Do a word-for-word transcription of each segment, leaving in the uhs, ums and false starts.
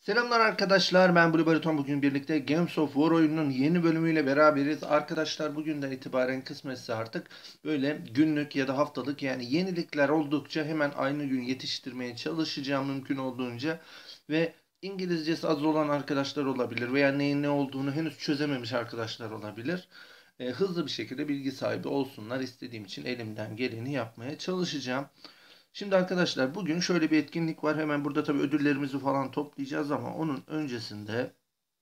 Selamlar arkadaşlar, ben Blue Bariton. Bugün birlikte Games of War oyununun yeni bölümüyle beraberiz. Arkadaşlar bugünden itibaren kısmetse artık böyle günlük ya da haftalık, yani yenilikler oldukça hemen aynı gün yetiştirmeye çalışacağım mümkün olduğunca. Ve İngilizcesi az olan arkadaşlar olabilir veya neyin ne olduğunu henüz çözememiş arkadaşlar olabilir. E, hızlı bir şekilde bilgi sahibi olsunlar istediğim için elimden geleni yapmaya çalışacağım. Şimdi arkadaşlar bugün şöyle bir etkinlik var. Hemen burada tabii ödüllerimizi falan toplayacağız ama onun öncesinde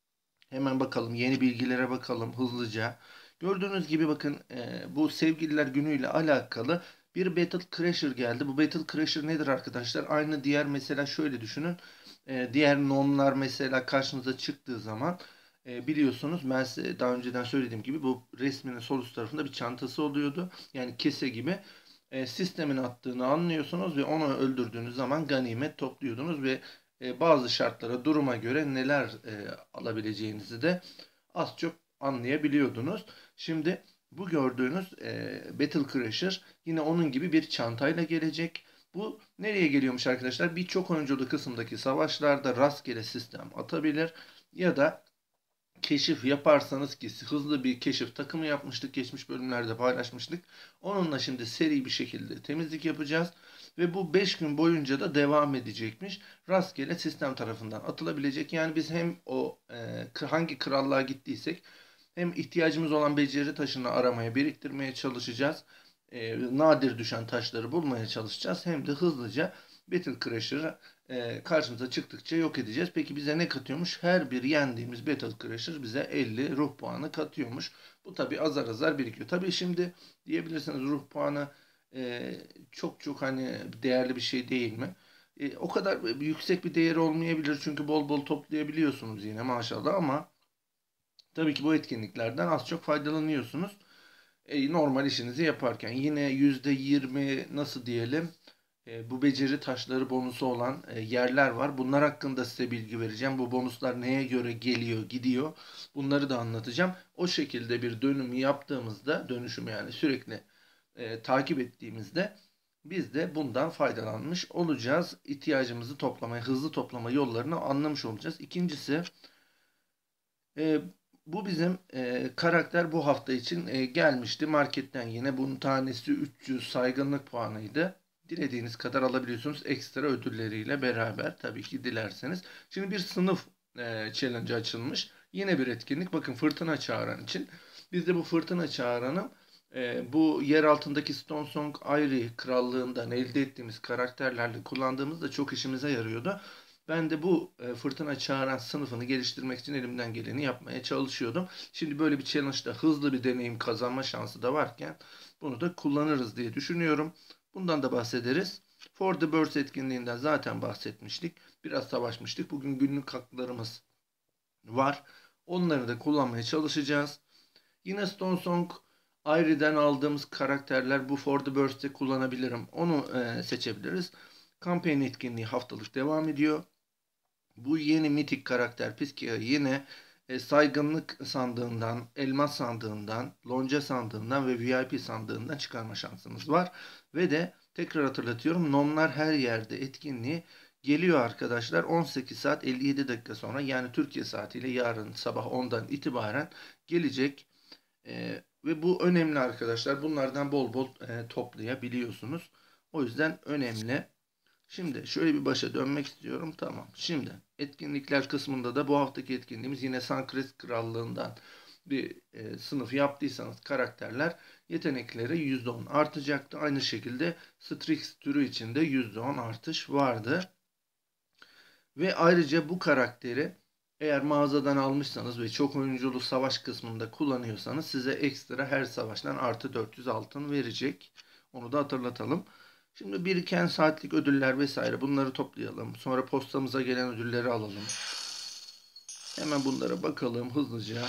hemen bakalım, yeni bilgilere bakalım hızlıca. Gördüğünüz gibi bakın, e, bu sevgililer günüyle alakalı bir Battle Crasher geldi. Bu Battle Crasher nedir arkadaşlar? Aynı diğer, mesela şöyle düşünün. E, diğer normlar mesela karşınıza çıktığı zaman e, biliyorsunuz, ben size daha önceden söylediğim gibi bu resminin sol üst tarafında bir çantası oluyordu. Yani kese gibi e, sistemin attığını anlıyorsunuz ve onu öldürdüğünüz zaman ganimet topluyordunuz ve e, bazı şartlara, duruma göre neler e, alabileceğinizi de az çok anlayabiliyordunuz. Şimdi bu gördüğünüz e, Battle Crasher yine onun gibi bir çantayla gelecek. Bu nereye geliyormuş arkadaşlar? Birçok oyunculu kısımdaki savaşlarda rastgele sistem atabilir ya da keşif yaparsanız, ki hızlı bir keşif takımı yapmıştık. Geçmiş bölümlerde paylaşmıştık. Onunla şimdi seri bir şekilde temizlik yapacağız. Ve bu beş gün boyunca da devam edecekmiş. Rastgele sistem tarafından atılabilecek. Yani biz hem o e, hangi krallığa gittiysek hem ihtiyacımız olan beceri taşını aramaya, biriktirmeye çalışacağız. E, nadir düşen taşları bulmaya çalışacağız. Hem de hızlıca Battle Crasher'ı e, karşımıza çıktıkça yok edeceğiz. Peki bize ne katıyormuş? Her bir yendiğimiz Battle Crasher bize elli ruh puanı katıyormuş. Bu tabi azar azar birikiyor. Tabi şimdi diyebilirsiniz, ruh puanı e, çok çok hani değerli bir şey değil mi? E, o kadar yüksek bir değeri olmayabilir çünkü bol bol toplayabiliyorsunuz yine maşallah, ama tabii ki bu etkinliklerden az çok faydalanıyorsunuz. E, normal işinizi yaparken yine yüzde yirmi, nasıl diyelim, e, bu beceri taşları bonusu olan e, yerler var. Bunlar hakkında size bilgi vereceğim. Bu bonuslar neye göre geliyor, gidiyor? Bunları da anlatacağım. O şekilde bir dönümü yaptığımızda, dönüşümü yani sürekli e, takip ettiğimizde biz de bundan faydalanmış olacağız. İhtiyacımızı toplamaya, hızlı toplama yollarını anlamış olacağız. İkincisi, e, bu bizim e, karakter bu hafta için e, gelmişti marketten yine. Bunun tanesi üç yüz saygınlık puanıydı. Dilediğiniz kadar alabiliyorsunuz ekstra ödülleriyle beraber, tabii ki dilerseniz. Şimdi bir sınıf e, challenge açılmış. Yine bir etkinlik. Bakın, fırtına çağıran için. Biz de bu fırtına çağıranı e, bu yer altındaki Stone Song Aerie krallığından elde ettiğimiz karakterlerle kullandığımızda çok işimize yarıyordu. Ben de bu e, fırtına çağıran sınıfını geliştirmek için elimden geleni yapmaya çalışıyordum. Şimdi böyle bir challenge'da hızlı bir deneyim kazanma şansı da varken bunu da kullanırız diye düşünüyorum. Bundan da bahsederiz. For the Birds etkinliğinden zaten bahsetmiştik. Biraz savaşmıştık. Bugün günlük haklarımız var. Onları da kullanmaya çalışacağız. Yine Stone Song Ayrı'den aldığımız karakterler bu For the Birds'te kullanabilirim. Onu e, seçebiliriz. Kampanya etkinliği haftalık devam ediyor. Bu yeni mitik karakter Piskia yine e, saygınlık sandığından, elmas sandığından, lonca sandığından ve V I P sandığından çıkarma şansımız var. Ve de tekrar hatırlatıyorum, Nomlar Her Yerde etkinliği geliyor arkadaşlar. on sekiz saat elli yedi dakika sonra, yani Türkiye saatiyle yarın sabah ondan itibaren gelecek. E, ve bu önemli arkadaşlar. Bunlardan bol bol e, toplayabiliyorsunuz. O yüzden önemli. Şimdi şöyle bir başa dönmek istiyorum. Tamam. Şimdi etkinlikler kısmında da bu haftaki etkinliğimiz yine Suncrest Krallığından bir e, sınıf yaptıysanız karakterler yetenekleri yüzde on artacaktı. Aynı şekilde Strix türü için de yüzde on artış vardı. Ve ayrıca bu karakteri eğer mağazadan almışsanız ve çok oyunculu savaş kısmında kullanıyorsanız size ekstra her savaştan artı dört yüz altın verecek. Onu da hatırlatalım. Şimdi biriken saatlik ödüller vesaire, bunları toplayalım. Sonra postamıza gelen ödülleri alalım. Hemen bunlara bakalım hızlıca.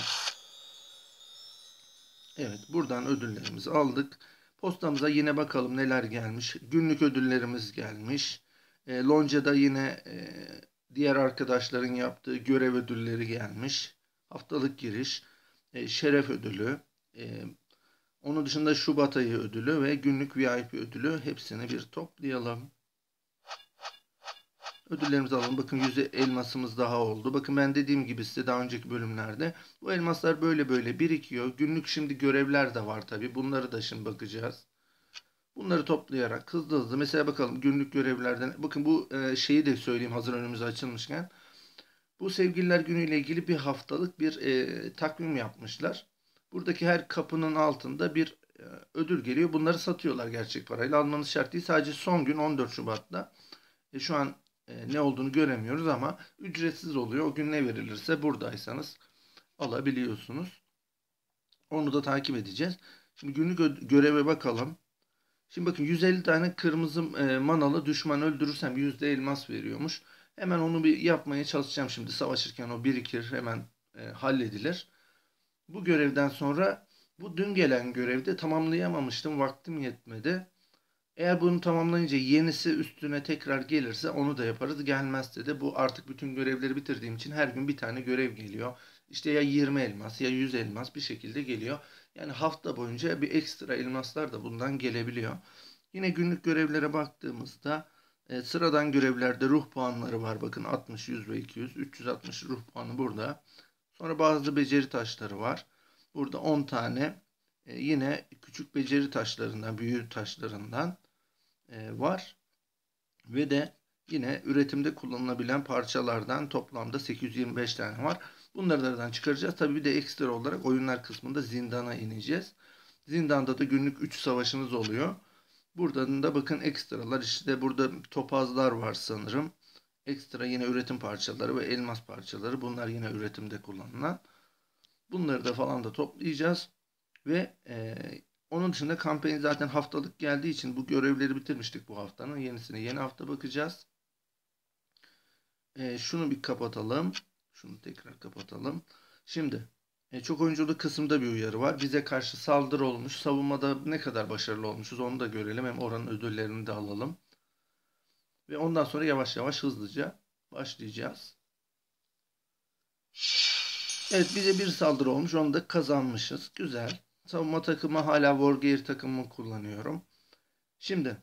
Evet, buradan ödüllerimizi aldık. Postamıza yine bakalım neler gelmiş. Günlük ödüllerimiz gelmiş. E, Lonca'da yine e, diğer arkadaşların yaptığı görev ödülleri gelmiş. Haftalık giriş, e, şeref ödülü, e, onun dışında Şubat ayı ödülü ve günlük V I P ödülü, hepsini bir toplayalım. Ödüllerimizi alalım. Bakın yüz elmasımız daha oldu. Bakın ben dediğim gibi size daha önceki bölümlerde bu elmaslar böyle böyle birikiyor. Günlük şimdi görevler de var tabi. Bunları da şimdi bakacağız. Bunları toplayarak hızlı hızlı mesela bakalım günlük görevlerden. Bakın bu e, şeyi de söyleyeyim hazır önümüze açılmışken. Bu Sevgililer Günü ile ilgili bir haftalık bir e, takvim yapmışlar. Buradaki her kapının altında bir e, ödül geliyor. Bunları satıyorlar gerçek parayla. Almanız şart değil. Sadece son gün on dört Şubat'ta. E, şu an e, ne olduğunu göremiyoruz ama ücretsiz oluyor. O gün ne verilirse buradaysanız alabiliyorsunuz. Onu da takip edeceğiz. Şimdi günlük göreve bakalım. Şimdi bakın yüz elli tane kırmızı e, manalı düşman öldürürsem yüzde elmas veriyormuş. Hemen onu bir yapmaya çalışacağım şimdi. Savaşırken o birikir, hemen e, halledilir. Bu görevden sonra bu dün gelen görevde tamamlayamamıştım. Vaktim yetmedi. Eğer bunu tamamlayınca yenisi üstüne tekrar gelirse onu da yaparız. Gelmezse de bu artık bütün görevleri bitirdiğim için her gün bir tane görev geliyor. İşte ya yirmi elmas ya yüz elmas bir şekilde geliyor. Yani hafta boyunca bir ekstra elmaslar da bundan gelebiliyor. Yine günlük görevlere baktığımızda e, sıradan görevlerde ruh puanları var. Bakın altmış, yüz ve iki yüz. üç yüz altmış ruh puanı burada. Sonra bazı beceri taşları var. Burada on tane e, yine küçük beceri taşlarından, büyük taşlarından e, var. Ve de yine üretimde kullanılabilen parçalardan toplamda sekiz yüz yirmi beş tane var. Bunlardan çıkaracağız. Tabii bir de ekstra olarak oyunlar kısmında zindana ineceğiz. Zindanda da günlük üç savaşınız oluyor. Buradan da bakın ekstralar, işte burada topazlar var sanırım. Ekstra yine üretim parçaları ve elmas parçaları. Bunlar yine üretimde kullanılan. Bunları da falan da toplayacağız. Ve e, onun dışında kampanya zaten haftalık geldiği için bu görevleri bitirmiştik bu haftanın. Yenisine yeni hafta bakacağız. E, şunu bir kapatalım. Şunu tekrar kapatalım. Şimdi e, çok oyunculu kısımda bir uyarı var. Bize karşı saldırı olmuş. Savunmada ne kadar başarılı olmuşuz onu da görelim. Hem oranın ödüllerini de alalım. Ve ondan sonra yavaş yavaş hızlıca başlayacağız. Evet, bize bir saldırı olmuş. Onu da kazanmışız. Güzel. Savunma takımı hala Wargear takımı kullanıyorum. Şimdi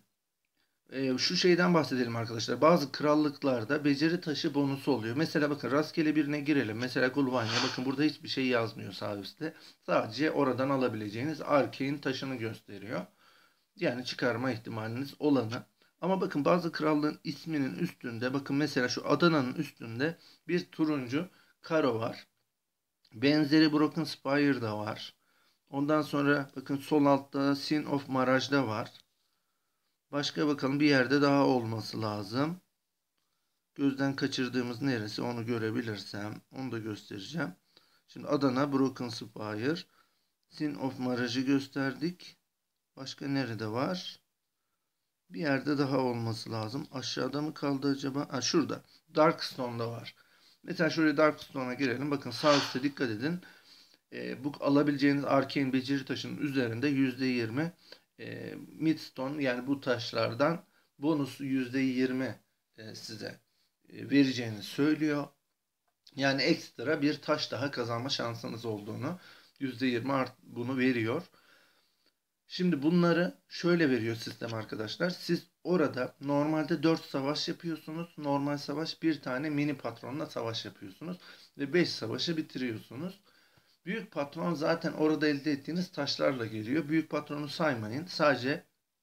e, şu şeyden bahsedelim arkadaşlar. Bazı krallıklarda beceri taşı bonusu oluyor. Mesela bakın rastgele birine girelim. Mesela Gulvanya. Bakın burada hiçbir şey yazmıyor sağ üstte. Sadece oradan alabileceğiniz Arcane taşını gösteriyor. Yani çıkarma ihtimaliniz olanı. Ama bakın bazı krallığın isminin üstünde, bakın mesela şu Adana'nın üstünde bir turuncu karo var. Benzeri Broken Spire'da var. Ondan sonra bakın sol altta Sin of Marage'da var. Başka bakalım bir yerde daha olması lazım. Gözden kaçırdığımız neresi onu görebilirsem onu da göstereceğim. Şimdi Adana, Broken Spire, Sin of Marage'ı gösterdik. Başka nerede var? Bir yerde daha olması lazım. Aşağıda mı kaldı acaba? Ha, şurada. Darkstone'da var. Mesela şuraya Darkstone'a girelim. Bakın sağ üstte dikkat edin. E, bu alabileceğiniz Arcane beceri taşının üzerinde yüzde yirmi e, Midstone, yani bu taşlardan bonus yüzde yirmi e, size e, vereceğini söylüyor. Yani ekstra bir taş daha kazanma şansınız olduğunu, yüzde yirmi art bunu veriyor. Şimdi bunları şöyle veriyor sistem arkadaşlar. Siz orada normalde dört savaş yapıyorsunuz. Normal savaş, bir tane mini patronla savaş yapıyorsunuz. Ve beş savaşı bitiriyorsunuz. Büyük patron zaten orada elde ettiğiniz taşlarla geliyor. Büyük patronu saymayın. Sadece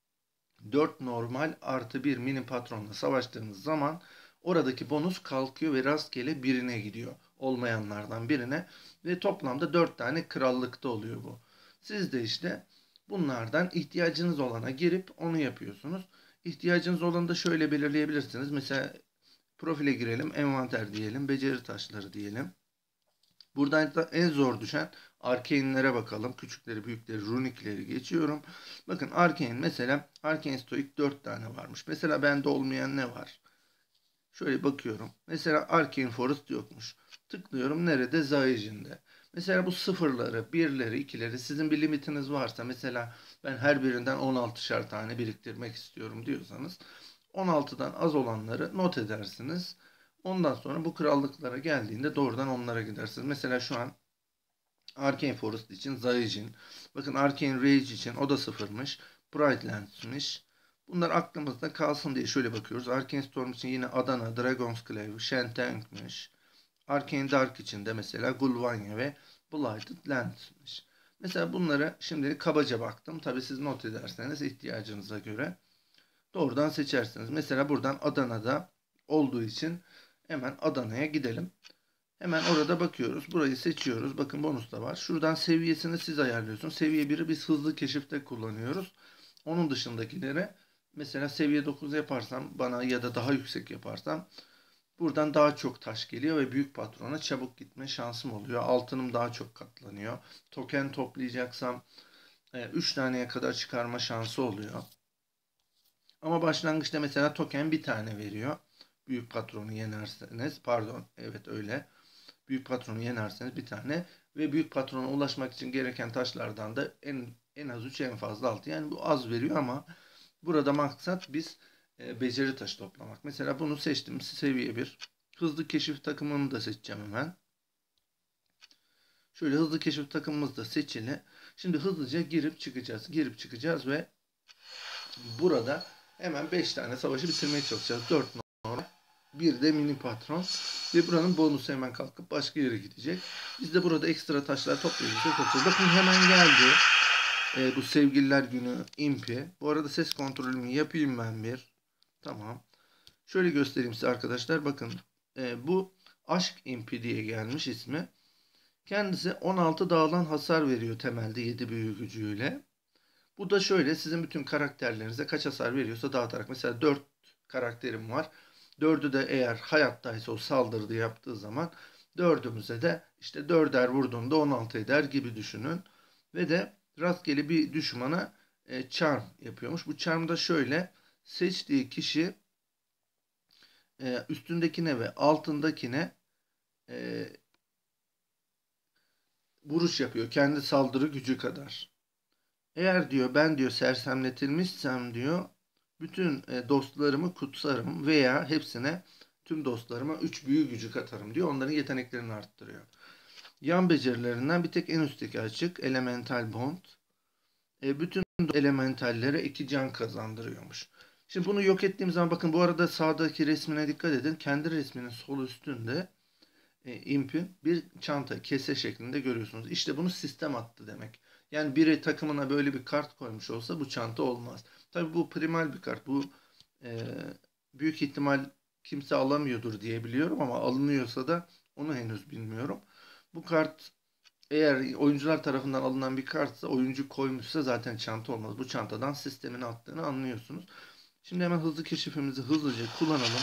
dört normal artı bir mini patronla savaştığınız zaman oradaki bonus kalkıyor ve rastgele birine gidiyor. Olmayanlardan birine. Ve toplamda dört tane krallıkta oluyor bu. Siz de işte bunlardan ihtiyacınız olana girip onu yapıyorsunuz. İhtiyacınız olanı da şöyle belirleyebilirsiniz. Mesela profile girelim, envanter diyelim, beceri taşları diyelim. Buradan da en zor düşen Arcane'lere bakalım. Küçükleri, büyükleri, runikleri geçiyorum. Bakın Arcane, mesela Arcane Stoic dört tane varmış. Mesela bende olmayan ne var? Şöyle bakıyorum. Mesela Arcane Forest yokmuş. Tıklıyorum, nerede? Zaijin'de. Mesela bu sıfırları, birleri, ikileri, sizin bir limitiniz varsa, mesela ben her birinden on altışar tane biriktirmek istiyorum diyorsanız on altıdan az olanları not edersiniz. Ondan sonra bu krallıklara geldiğinde doğrudan onlara gidersiniz. Mesela şu an Arcane Forest için Zaijin. Bakın Arcane Rage için o da sıfırmış. Brightlands'miş. Bunlar aklımızda kalsın diye şöyle bakıyoruz. Arcane Storm için yine Adana, Dragon's Clave, Shantank'mış. Arcane Dark için de mesela Gul'vanya ve Blighted Lands'mış. Mesela bunları şimdilik kabaca baktım. Tabi siz not ederseniz ihtiyacınıza göre doğrudan seçersiniz. Mesela buradan Adana'da olduğu için hemen Adana'ya gidelim. Hemen orada bakıyoruz. Burayı seçiyoruz. Bakın bonus da var. Şuradan seviyesini siz ayarlıyorsunuz. Seviye biri biz hızlı keşifte kullanıyoruz. Onun dışındakileri mesela seviye dokuz yaparsam bana ya da daha yüksek yaparsam buradan daha çok taş geliyor ve büyük patrona çabuk gitme şansım oluyor. Altınım daha çok katlanıyor. Token toplayacaksam üç taneye kadar çıkarma şansı oluyor. Ama başlangıçta mesela token bir tane veriyor. Büyük patronu yenerseniz, pardon, evet öyle. Büyük patronu yenerseniz bir tane ve büyük patrona ulaşmak için gereken taşlardan da en en az üç, en fazla altı. Yani bu az veriyor ama burada maksat biz e, beceri taşı toplamak. Mesela bunu seçtim. Seviye bir. Hızlı keşif takımını da seçeceğim hemen. Şöyle hızlı keşif takımımız da seçili. Şimdi hızlıca girip çıkacağız. Girip çıkacağız ve burada hemen beş tane savaşı bitirmeye çalışacağız. dört normal. Bir de mini patron. Ve buranın bonusu hemen kalkıp başka yere gidecek. Biz de burada ekstra taşlar toplayacağız. Bakın hemen geldi. E, bu sevgililer günü impi. Bu arada ses kontrolümü yapayım ben bir. Tamam. Şöyle göstereyim size arkadaşlar. Bakın e, bu aşk impi diye gelmiş ismi. Kendisi on altı dağılan hasar veriyor temelde yedi büyü gücüyle. Bu da şöyle sizin bütün karakterlerinize kaç hasar veriyorsa dağıtarak. Mesela dört karakterim var. dördü de eğer hayattaysa o saldırıda yaptığı zaman dördümüze de işte dörder vurduğunda on altı eder gibi düşünün. Ve de rastgele bir düşmana e, charm yapıyormuş. Bu charm da şöyle seçtiği kişi e, üstündekine ve altındakine e, vuruş yapıyor. Kendi saldırı gücü kadar. Eğer diyor ben diyor sersemletilmişsem diyor bütün e, dostlarımı kutsarım veya hepsine tüm dostlarıma üç büyü gücü katarım diyor. Onların yeteneklerini arttırıyor. Yan becerilerinden bir tek en üstteki açık Elemental Bond. E, bütün elementallere iki can kazandırıyormuş. Şimdi bunu yok ettiğim zaman bakın bu arada sağdaki resmine dikkat edin. Kendi resminin sol üstünde e, impi bir çanta kese şeklinde görüyorsunuz. İşte bunu sistem attı demek. Yani biri takımına böyle bir kart koymuş olsa bu çanta olmaz. Tabi bu primal bir kart. Bu e, büyük ihtimal kimse alamıyordur diye biliyorum ama alınıyorsa da onu henüz bilmiyorum. Bu kart eğer oyuncular tarafından alınan bir kartsa oyuncu koymuşsa zaten çanta olmaz. Bu çantadan sistemin attığını anlıyorsunuz. Şimdi hemen hızlı keşifimizi hızlıca kullanalım.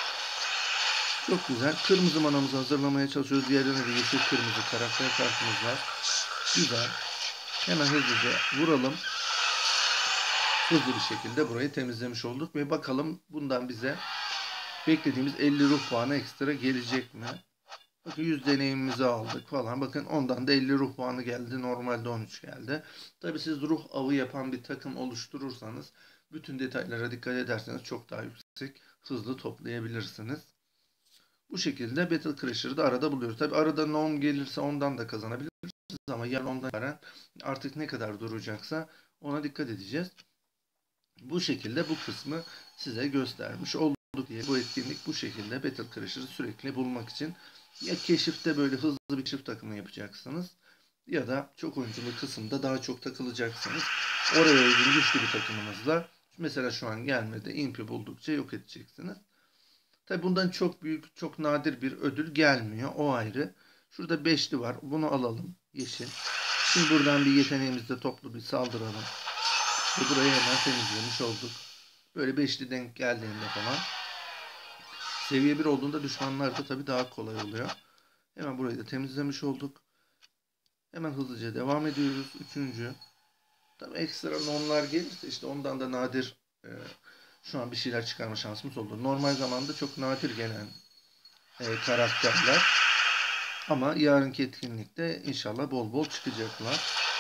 Çok güzel. Kırmızı manamızı hazırlamaya çalışıyoruz. Diğerlerine de yeşil kırmızı karakter kartımız var. Güzel. Hemen hızlıca vuralım. Hızlı bir şekilde burayı temizlemiş olduk. Ve bakalım bundan bize beklediğimiz elli ruh puanı ekstra gelecek mi? Bakın yüz deneyimimizi aldık falan. Bakın ondan da elli ruh puanı geldi. Normalde on üç geldi. Tabi siz ruh avı yapan bir takım oluşturursanız bütün detaylara dikkat ederseniz çok daha yüksek hızlı toplayabilirsiniz. Bu şekilde Battle Crasher'ı da arada buluyoruz. Tabi arada norm gelirse ondan da kazanabilirsiniz ama yarın ondan sonra artık ne kadar duracaksa ona dikkat edeceğiz. Bu şekilde bu kısmı size göstermiş olduk diye bu etkinlik bu şekilde Battle Crasher'ı sürekli bulmak için ya keşifte böyle hızlı bir keşif takımı yapacaksınız ya da çok oyunculu kısımda daha çok takılacaksınız. Oraya uygun güçlü bir takımınızla mesela şu an gelmedi impi buldukça yok edeceksiniz. Tabi bundan çok büyük, çok nadir bir ödül gelmiyor. O ayrı. Şurada beşli var. Bunu alalım. Yeşil. Şimdi buradan bir yeteneğimizde toplu bir saldıralım. Ve burayı hemen temizlemiş olduk. Böyle beşli denk geldiğinde falan. Seviye bir olduğunda düşmanlar da tabi daha kolay oluyor. Hemen burayı da temizlemiş olduk. Hemen hızlıca devam ediyoruz. Üçüncü. Tabi ekstra nonlar gelirse işte ondan da nadir e, şu an bir şeyler çıkarma şansımız oldu. Normal zamanda çok nadir gelen e, karakterler. Ama yarınki etkinlikte inşallah bol bol çıkacaklar.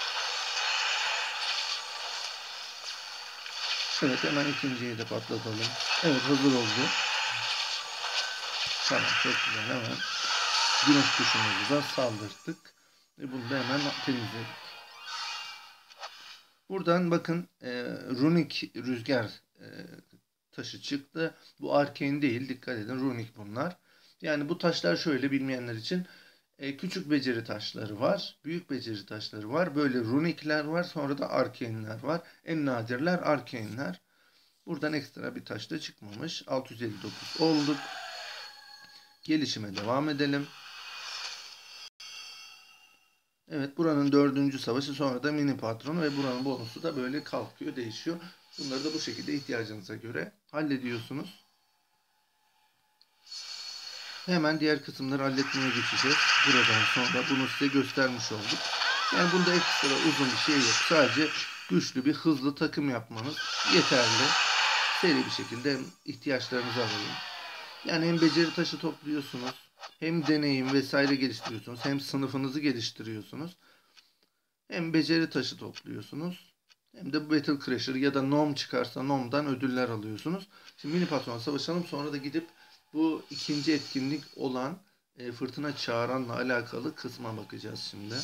Evet hemen ikinciyi de patlatalım. Evet hazır oldu. Tamam çok güzel hemen güneş kuşumuzu da saldırdık. Ve bunu da hemen temizledik. Buradan bakın e, runik rüzgar e, taşı çıktı. Bu Arcane değil. Dikkat edin. Runic bunlar. Yani bu taşlar şöyle bilmeyenler için e, küçük beceri taşları var. Büyük beceri taşları var. Böyle runikler var. Sonra da arcane'ler var. En nadirler arcane'ler. Buradan ekstra bir taş da çıkmamış. altı yüz elli dokuz olduk. Gelişime devam edelim. Evet, buranın dördüncü savaşı, sonra da mini patronu ve buranın bonusu da böyle kalkıyor, değişiyor. Bunları da bu şekilde ihtiyacınıza göre hallediyorsunuz. Hemen diğer kısımları halletmeye geçeceğiz. Buradan sonra bunu size göstermiş olduk. Yani bunda ekstra uzun bir şey yok. Sadece güçlü bir hızlı takım yapmanız yeterli. Seri bir şekilde ihtiyaçlarınızı alın. Yani hem beceri taşı topluyorsunuz, hem deneyim vesaire geliştiriyorsunuz, hem sınıfınızı geliştiriyorsunuz, hem beceri taşı topluyorsunuz, hem de Battle Crasher ya da Nom çıkarsa Nom'dan ödüller alıyorsunuz. Şimdi mini patron savaşalım, sonra da gidip bu ikinci etkinlik olan e, fırtına çağıranla alakalı kısma bakacağız şimdi.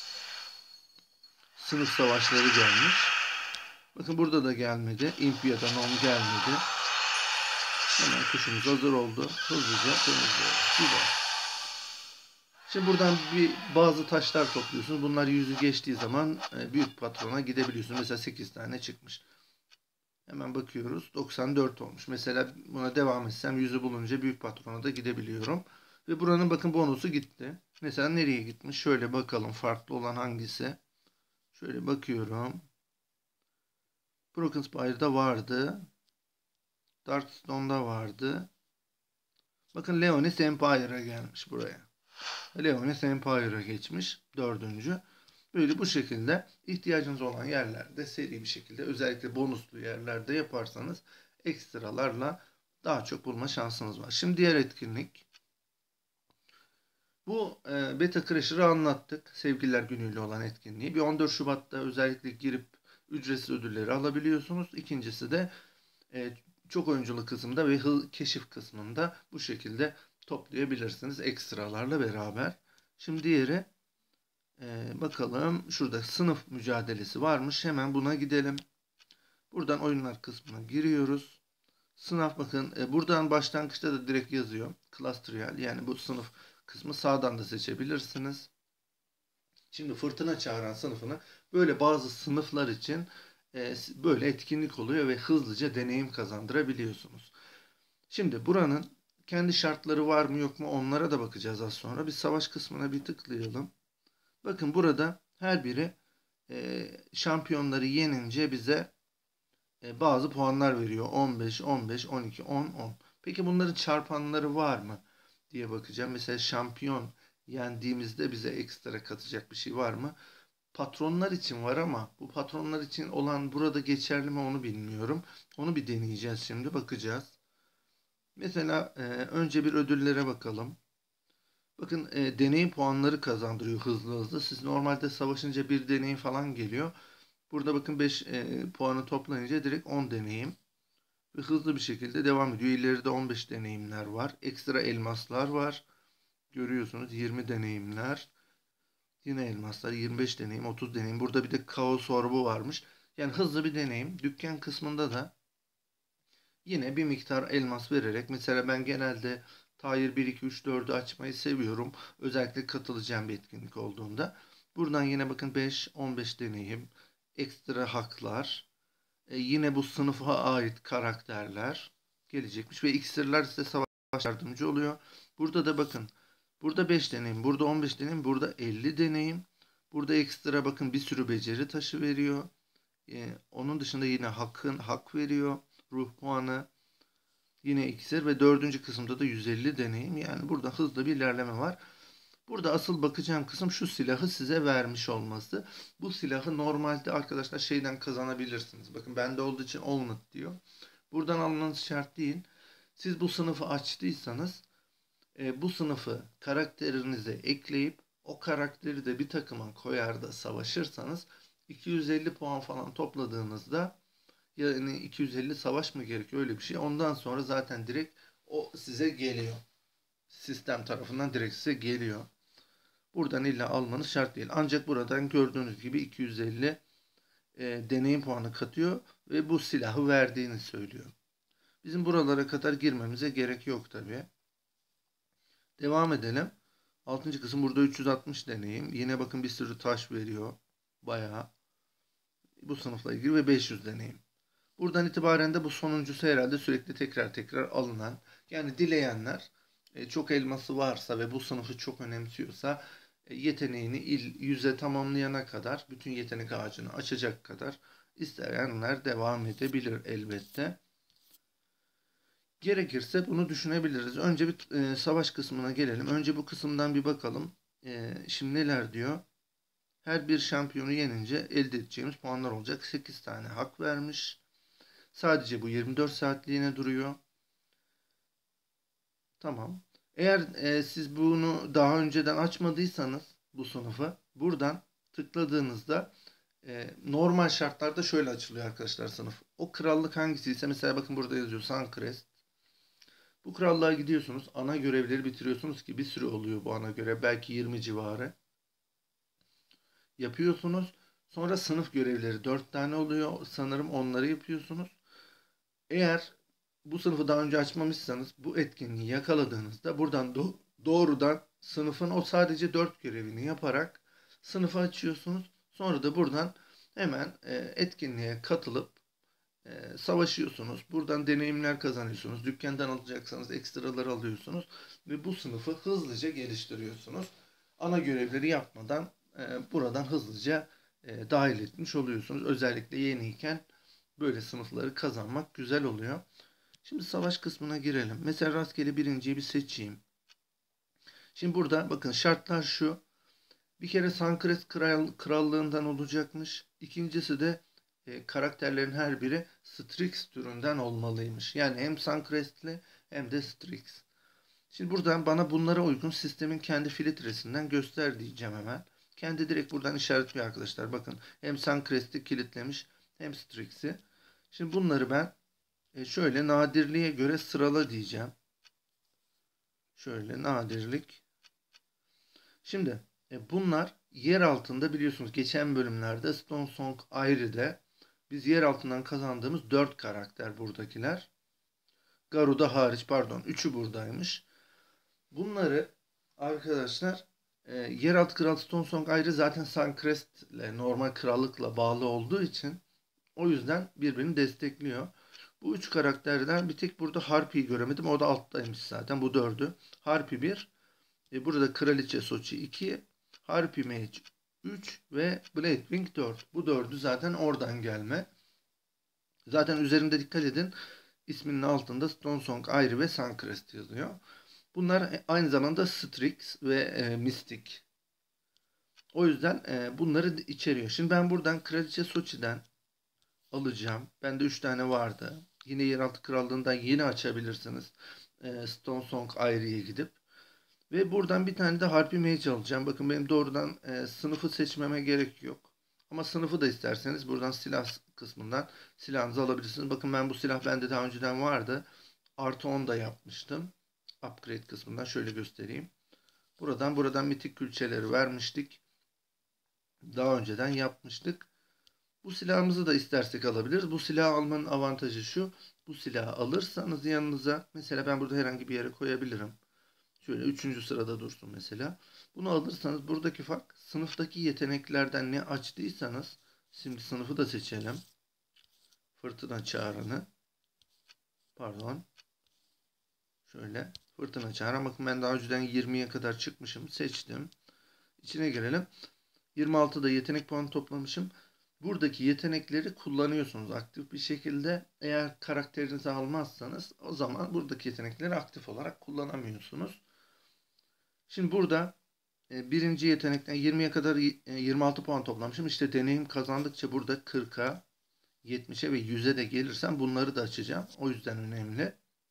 Sınıf savaşları gelmiş. Bakın burada da gelmedi. Imp ya da Nom gelmedi. Hemen kuşumuz hazır oldu. Hızlıca temizliyoruz. Güzel. Şimdi buradan bir bazı taşlar topluyorsunuz. Bunlar yüzü geçtiği zaman e, büyük patrona gidebiliyorsunuz. Mesela sekiz tane çıkmış. Hemen bakıyoruz. doksan dört olmuş. Mesela buna devam etsem yüzü bulunca büyük patrona da gidebiliyorum. Ve buranın bakın bonusu gitti. Mesela nereye gitmiş? Şöyle bakalım. Farklı olan hangisi? Şöyle bakıyorum. Broken Spire'da vardı. Darkstone'da vardı. Bakın Leonis Empire'a gelmiş buraya. Leonis Empire'a geçmiş. Dördüncü. Böyle bu şekilde ihtiyacınız olan yerlerde seri bir şekilde, özellikle bonuslu yerlerde yaparsanız ekstralarla daha çok bulma şansınız var. Şimdi diğer etkinlik. Bu e, Beta Crasher'ı anlattık. Sevgililer günüyle olan etkinliği. Bir on dört Şubat'ta özellikle girip ücretsiz ödülleri alabiliyorsunuz. İkincisi de e, çok oyunculu kısımda ve hız, keşif kısmında bu şekilde toplayabilirsiniz ekstralarla beraber. Şimdi diğeri, e, bakalım, şurada sınıf mücadelesi varmış. Hemen buna gidelim. Buradan oyunlar kısmına giriyoruz. Sınav, bakın e, buradan başlangıçta da direkt yazıyor. Class Trial, yani bu sınıf kısmı sağdan da seçebilirsiniz. Şimdi fırtına çağıran sınıfını böyle bazı sınıflar için e, böyle etkinlik oluyor ve hızlıca deneyim kazandırabiliyorsunuz. Şimdi buranın kendi şartları var mı yok mu, onlara da bakacağız az sonra. Bir savaş kısmına bir tıklayalım. Bakın burada her biri e, şampiyonları yenince bize e, bazı puanlar veriyor. on beş, on beş, on iki, on, on. Peki bunların çarpanları var mı diye bakacağım. Mesela şampiyon yendiğimizde bize ekstra katacak bir şey var mı? Patronlar için var ama bu patronlar için olan burada geçerli mi onu bilmiyorum. Onu bir deneyeceğiz şimdi, bakacağız. Mesela e, önce bir ödüllere bakalım. Bakın e, deneyim puanları kazandırıyor hızlı hızlı. Siz normalde savaşınca bir deneyim falan geliyor. Burada bakın beş e, puanı toplayınca direkt on deneyim. Ve hızlı bir şekilde devam ediyor. İleride on beş deneyimler var. Ekstra elmaslar var. Görüyorsunuz yirmi deneyimler. Yine elmaslar, yirmi beş deneyim, otuz deneyim. Burada bir de kaos orbu varmış. Yani hızlı bir deneyim. Dükkan kısmında da yine bir miktar elmas vererek, mesela ben genelde Tayir bir, iki, üç, dördü açmayı seviyorum. Özellikle katılacağım bir etkinlik olduğunda. Buradan yine bakın beş, on beş deneyim, ekstra haklar. E, yine bu sınıfa ait karakterler gelecekmiş ve iksirler size savaş yardımcı oluyor. Burada da bakın, burada beş deneyim, burada on beş deneyim, burada elli deneyim. Burada ekstra bakın bir sürü beceri taşı veriyor. E, onun dışında yine hakkın hak veriyor. Ruh puanı, yine iksir ve dördüncü kısımda da yüz elli deneyim. Yani burada hızlı bir ilerleme var. Burada asıl bakacağım kısım şu silahı size vermiş olması. Bu silahı normalde arkadaşlar şeyden kazanabilirsiniz. Bakın bende olduğu için olmadı diyor. Buradan almanız şart değil. Siz bu sınıfı açtıysanız e, bu sınıfı karakterinize ekleyip o karakteri de bir takıma koyar da savaşırsanız iki yüz elli puan falan topladığınızda, yani iki yüz elli savaş mı gerekiyor, öyle bir şey. Ondan sonra zaten direkt o size geliyor. Sistem tarafından direkt size geliyor. Buradan illa almanız şart değil. Ancak buradan gördüğünüz gibi iki yüz elli e, deneyim puanı katıyor ve bu silahı verdiğini söylüyor. Bizim buralara kadar girmemize gerek yok tabii. Devam edelim. Altıncı kısım burada üç yüz altmış deneyim. Yine bakın bir sürü taş veriyor. Bayağı. Bu sınıfla ilgili ve beş yüz deneyim. Buradan itibaren de bu sonuncusu herhalde sürekli tekrar tekrar alınan. Yani dileyenler e, çok elması varsa ve bu sınıfı çok önemsiyorsa e, yeteneğini il, yüze tamamlayana kadar bütün yetenek ağacını açacak kadar isteyenler devam edebilir elbette. Gerekirse bunu düşünebiliriz. Önce bir e, savaş kısmına gelelim. Önce bu kısımdan bir bakalım. E, şimdi neler diyor? Her bir şampiyonu yenince elde edeceğimiz puanlar olacak. sekiz tane hak vermiş. Sadece bu yirmi dört saatliğine duruyor. Tamam. Eğer e, siz bunu daha önceden açmadıysanız bu sınıfı buradan tıkladığınızda e, normal şartlarda şöyle açılıyor arkadaşlar sınıf. O krallık hangisiyse mesela bakın burada yazıyor Suncrest. Bu krallığa gidiyorsunuz. Ana görevleri bitiriyorsunuz ki bir sürü oluyor bu ana görev. Belki yirmi civarı. Yapıyorsunuz. Sonra sınıf görevleri dört tane oluyor. Sanırım onları yapıyorsunuz. Eğer bu sınıfı daha önce açmamışsanız bu etkinliği yakaladığınızda buradan do- doğrudan sınıfın o sadece dört görevini yaparak sınıfı açıyorsunuz. Sonra da buradan hemen e, etkinliğe katılıp e, savaşıyorsunuz. Buradan deneyimler kazanıyorsunuz. Dükkandan alacaksanız ekstraları alıyorsunuz. Ve bu sınıfı hızlıca geliştiriyorsunuz. Ana görevleri yapmadan e, buradan hızlıca e, dahil etmiş oluyorsunuz. Özellikle yeniyken böyle sınıfları kazanmak güzel oluyor. Şimdi savaş kısmına girelim. Mesela rastgele birinciyi bir seçeyim. Şimdi burada bakın şartlar şu. Bir kere Suncrest kral, krallığından olacakmış. İkincisi de e, karakterlerin her biri Strix türünden olmalıymış. Yani hem Suncrest'li hem de Strix. Şimdi buradan bana bunlara uygun sistemin kendi filtresinden göster diyeceğim hemen. Kendi direkt buradan işaretliyor arkadaşlar. Bakın hem Suncrest'i kilitlemiş hem Strix'i. Şimdi bunları ben e, şöyle nadirliğe göre sırala diyeceğim. Şöyle nadirlik. Şimdi e, bunlar yer altında biliyorsunuz geçen bölümlerde Stone Song Ayrı'da biz yer altından kazandığımız dört karakter buradakiler. Garuda hariç pardon üçü buradaymış. Bunları arkadaşlar e, yeraltı kral Stone Song Ayrı zaten Suncrest ile normal krallıkla bağlı olduğu için o yüzden birbirini destekliyor. Bu üç karakterden bir tek burada Harpy'yi göremedim. O da alttaymış zaten. Bu dördü. Harpy bir. E, burada Kraliçe Sochi iki. Harpy Mage üç. Ve Bladewing dört. Bu dördü zaten oradan gelme. Zaten üzerinde dikkat edin. İsminin altında Stone Song Ayrı ve Suncrest yazıyor. Bunlar aynı zamanda Strix ve e, Mystic. O yüzden e, bunları içeriyor. Şimdi ben buradan Kraliçe Sochi'den alacağım. Bende üç tane vardı. Yine Yeraltı Krallığı'ndan yeni açabilirsiniz. E, Stone Song Ayrı'ya gidip. Ve buradan bir tane de Harpy Mage alacağım. Bakın benim doğrudan e, sınıfı seçmeme gerek yok. Ama sınıfı da isterseniz buradan silah kısmından silahınızı alabilirsiniz. Bakın ben bu silah bende daha önceden vardı. Artı on da yapmıştım. Upgrade kısmından şöyle göstereyim. Buradan buradan mitik külçeleri vermiştik. Daha önceden yapmıştık. Bu silahımızı da istersek alabiliriz. Bu silahı almanın avantajı şu. Bu silahı alırsanız yanınıza mesela ben burada herhangi bir yere koyabilirim. Şöyle üçüncü sırada dursun mesela. Bunu alırsanız buradaki fark sınıftaki yeteneklerden ne açtıysanız şimdi sınıfı da seçelim. Fırtına çağrını. Pardon. Şöyle fırtına çağrı. Bakın ben daha önceden yirmiye kadar çıkmışım. Seçtim. İçine girelim. yirmi altıda yetenek puanı toplamışım. Buradaki yetenekleri kullanıyorsunuz aktif bir şekilde. Eğer karakterinizi almazsanız o zaman buradaki yetenekleri aktif olarak kullanamıyorsunuz. Şimdi burada e, birinci yetenekten yirmiye kadar e, yirmi altı puan toplamışım. İşte deneyim kazandıkça burada kırka, yetmişe ve yüze de gelirsem bunları da açacağım. O yüzden önemli.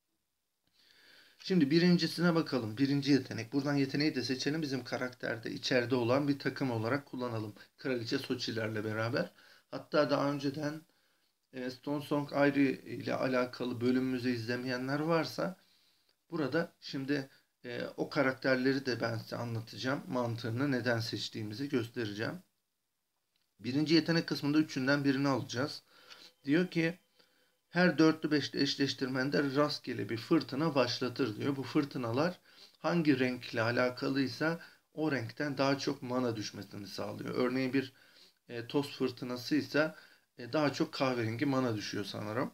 Şimdi birincisine bakalım. Birinci yetenek. Buradan yeteneği de seçelim. Bizim karakterde içeride olan bir takım olarak kullanalım. Kraliçe Sochi'lerle beraber. Hatta daha önceden e, Stone Song Ayrı ile alakalı bölümümüzü izlemeyenler varsa burada şimdi e, o karakterleri de ben size anlatacağım. Mantığını neden seçtiğimizi göstereceğim. Birinci yetenek kısmında üçünden birini alacağız. Diyor ki her dörtlü beşli eşleştirmende rastgele bir fırtına başlatır diyor. Bu fırtınalar hangi renkle alakalıysa o renkten daha çok mana düşmesini sağlıyor. Örneğin bir e, toz fırtınası ise e, daha çok kahverengi mana düşüyor sanırım.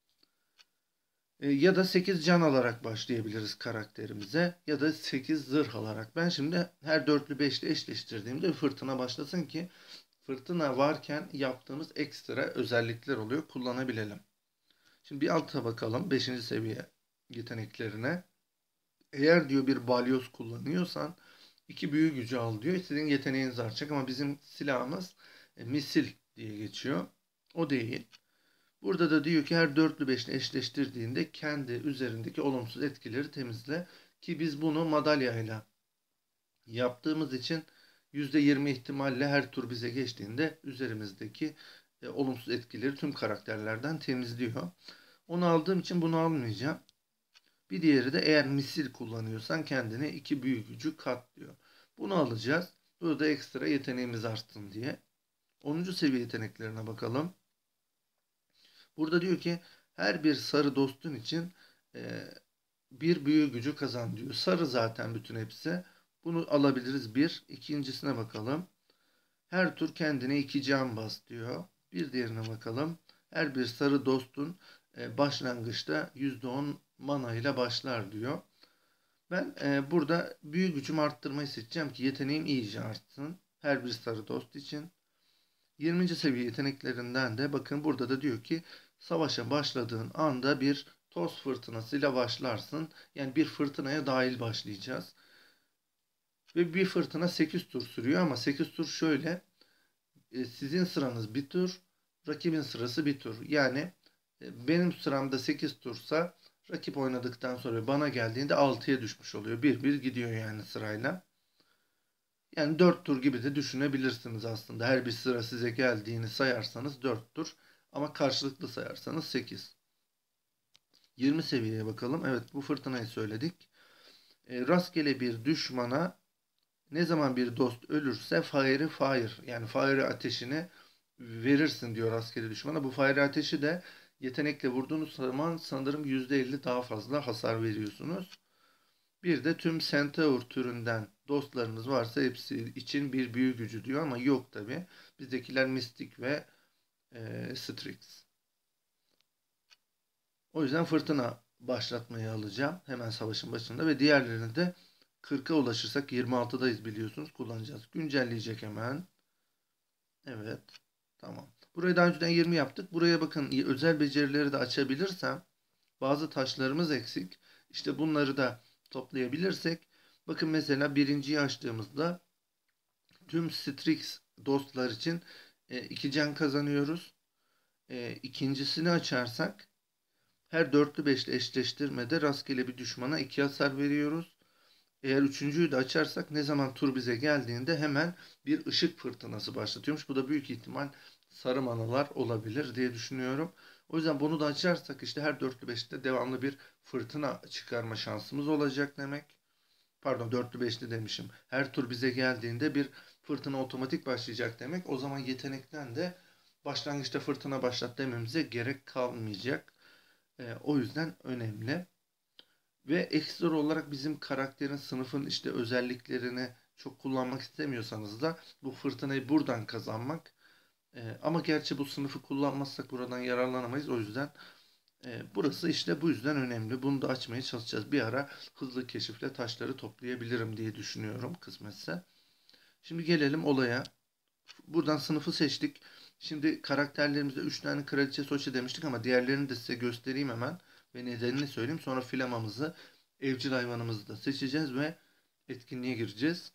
E, ya da sekiz can alarak başlayabiliriz karakterimize ya da sekiz zırh alarak. Ben şimdi her dörtlü beşli eşleştirdiğimde bir fırtına başlasın ki fırtına varken yaptığımız ekstra özellikler oluyor, kullanabilelim. Şimdi bir alta bakalım beşinci seviye yeteneklerine. Eğer diyor bir balyoz kullanıyorsan iki büyü gücü al diyor. Sizin yeteneğiniz artacak ama bizim silahımız e, misil diye geçiyor. O değil. Burada da diyor ki her dörtlü beşli eşleştirdiğinde kendi üzerindeki olumsuz etkileri temizle. Ki biz bunu madalyayla yaptığımız için yüzde yirmi ihtimalle her tur bize geçtiğinde üzerimizdeki e, olumsuz etkileri tüm karakterlerden temizliyor. Onu aldığım için bunu almayacağım. Bir diğeri de eğer misil kullanıyorsan kendine iki büyü gücü kat diyor. Bunu alacağız. Burada ekstra yeteneğimiz artsın diye. onuncu seviye yeteneklerine bakalım. Burada diyor ki her bir sarı dostun için e, bir büyü gücü kazan diyor. Sarı zaten bütün hepsi. Bunu alabiliriz bir. İkincisine bakalım. Her tur kendine iki can bas diyor. Bir diğerine bakalım. Her bir sarı dostun e, başlangıçta yüzde on mana ile başlar diyor. Ben e, burada büyü gücümü arttırmayı seçeceğim ki yeteneğim iyice artsın. Her bir sarı dost için. yirminci seviye yeteneklerinden de bakın burada da diyor ki savaşa başladığın anda bir toz fırtınasıyla başlarsın. Yani bir fırtınaya dahil başlayacağız. Ve bir fırtına sekiz tur sürüyor ama sekiz tur şöyle. E, sizin sıranız bir tur, rakibin sırası bir tur. Yani e, benim sıramda sekiz tursa rakip oynadıktan sonra bana geldiğinde altıya düşmüş oluyor. Bir bir gidiyor yani sırayla. Yani dört tur gibi de düşünebilirsiniz aslında. Her bir sıra size geldiğini sayarsanız dört tur. Ama karşılıklı sayarsanız sekiz. yirmi seviyeye bakalım. Evet, bu fırtınayı söyledik. E, rastgele bir düşmana ne zaman bir dost ölürse fire fire yani fire ateşini verirsin diyor rastgele düşmana. Bu fire ateşi de yetenekle vurduğunuz zaman sanırım yüzde elli daha fazla hasar veriyorsunuz. Bir de tüm Centaur türünden dostlarınız varsa hepsi için bir büyü gücü diyor ama yok tabi. Bizdekiler Mystic ve e, Strix. O yüzden fırtına başlatmayı alacağım hemen savaşın başında ve diğerlerini de kırka ulaşırsak yirmi altıdayız biliyorsunuz kullanacağız. Güncelleyecek hemen. Evet. Tamam. Burayı daha önceden yirmi yaptık. Buraya bakın özel becerileri de açabilirsem bazı taşlarımız eksik. İşte bunları da toplayabilirsek bakın mesela birinciyi açtığımızda tüm Strix dostlar için e, iki can kazanıyoruz. E, ikincisini açarsak her dörtlü beşli eşleştirmede rastgele bir düşmana iki hasar veriyoruz. Eğer üçüncüyü de açarsak ne zaman tur bize geldiğinde hemen bir ışık fırtınası başlatıyormuş. Bu da büyük ihtimal sarı manalar olabilir diye düşünüyorum. O yüzden bunu da açarsak işte her dörtlü beşte devamlı bir fırtına çıkarma şansımız olacak demek. Pardon dörtlü beşli demişim. Her tur bize geldiğinde bir fırtına otomatik başlayacak demek. O zaman yetenekten de başlangıçta fırtına başlat dememize gerek kalmayacak. Ee, o yüzden önemli. Ve ekstra olarak bizim karakterin sınıfın işte özelliklerini çok kullanmak istemiyorsanız da bu fırtınayı buradan kazanmak. Ee, ama gerçi bu sınıfı kullanmazsak buradan yararlanamayız. O yüzden e, burası işte bu yüzden önemli. Bunu da açmaya çalışacağız. Bir ara hızlı keşifle taşları toplayabilirim diye düşünüyorum kısmetse. Şimdi gelelim olaya. Buradan sınıfı seçtik. Şimdi karakterlerimizde üç tane kraliçe Soçi demiştik ama diğerlerini de size göstereyim hemen. Ve nedenini söyleyeyim. Sonra flamamızı, evcil hayvanımızı da seçeceğiz ve etkinliğe gireceğiz.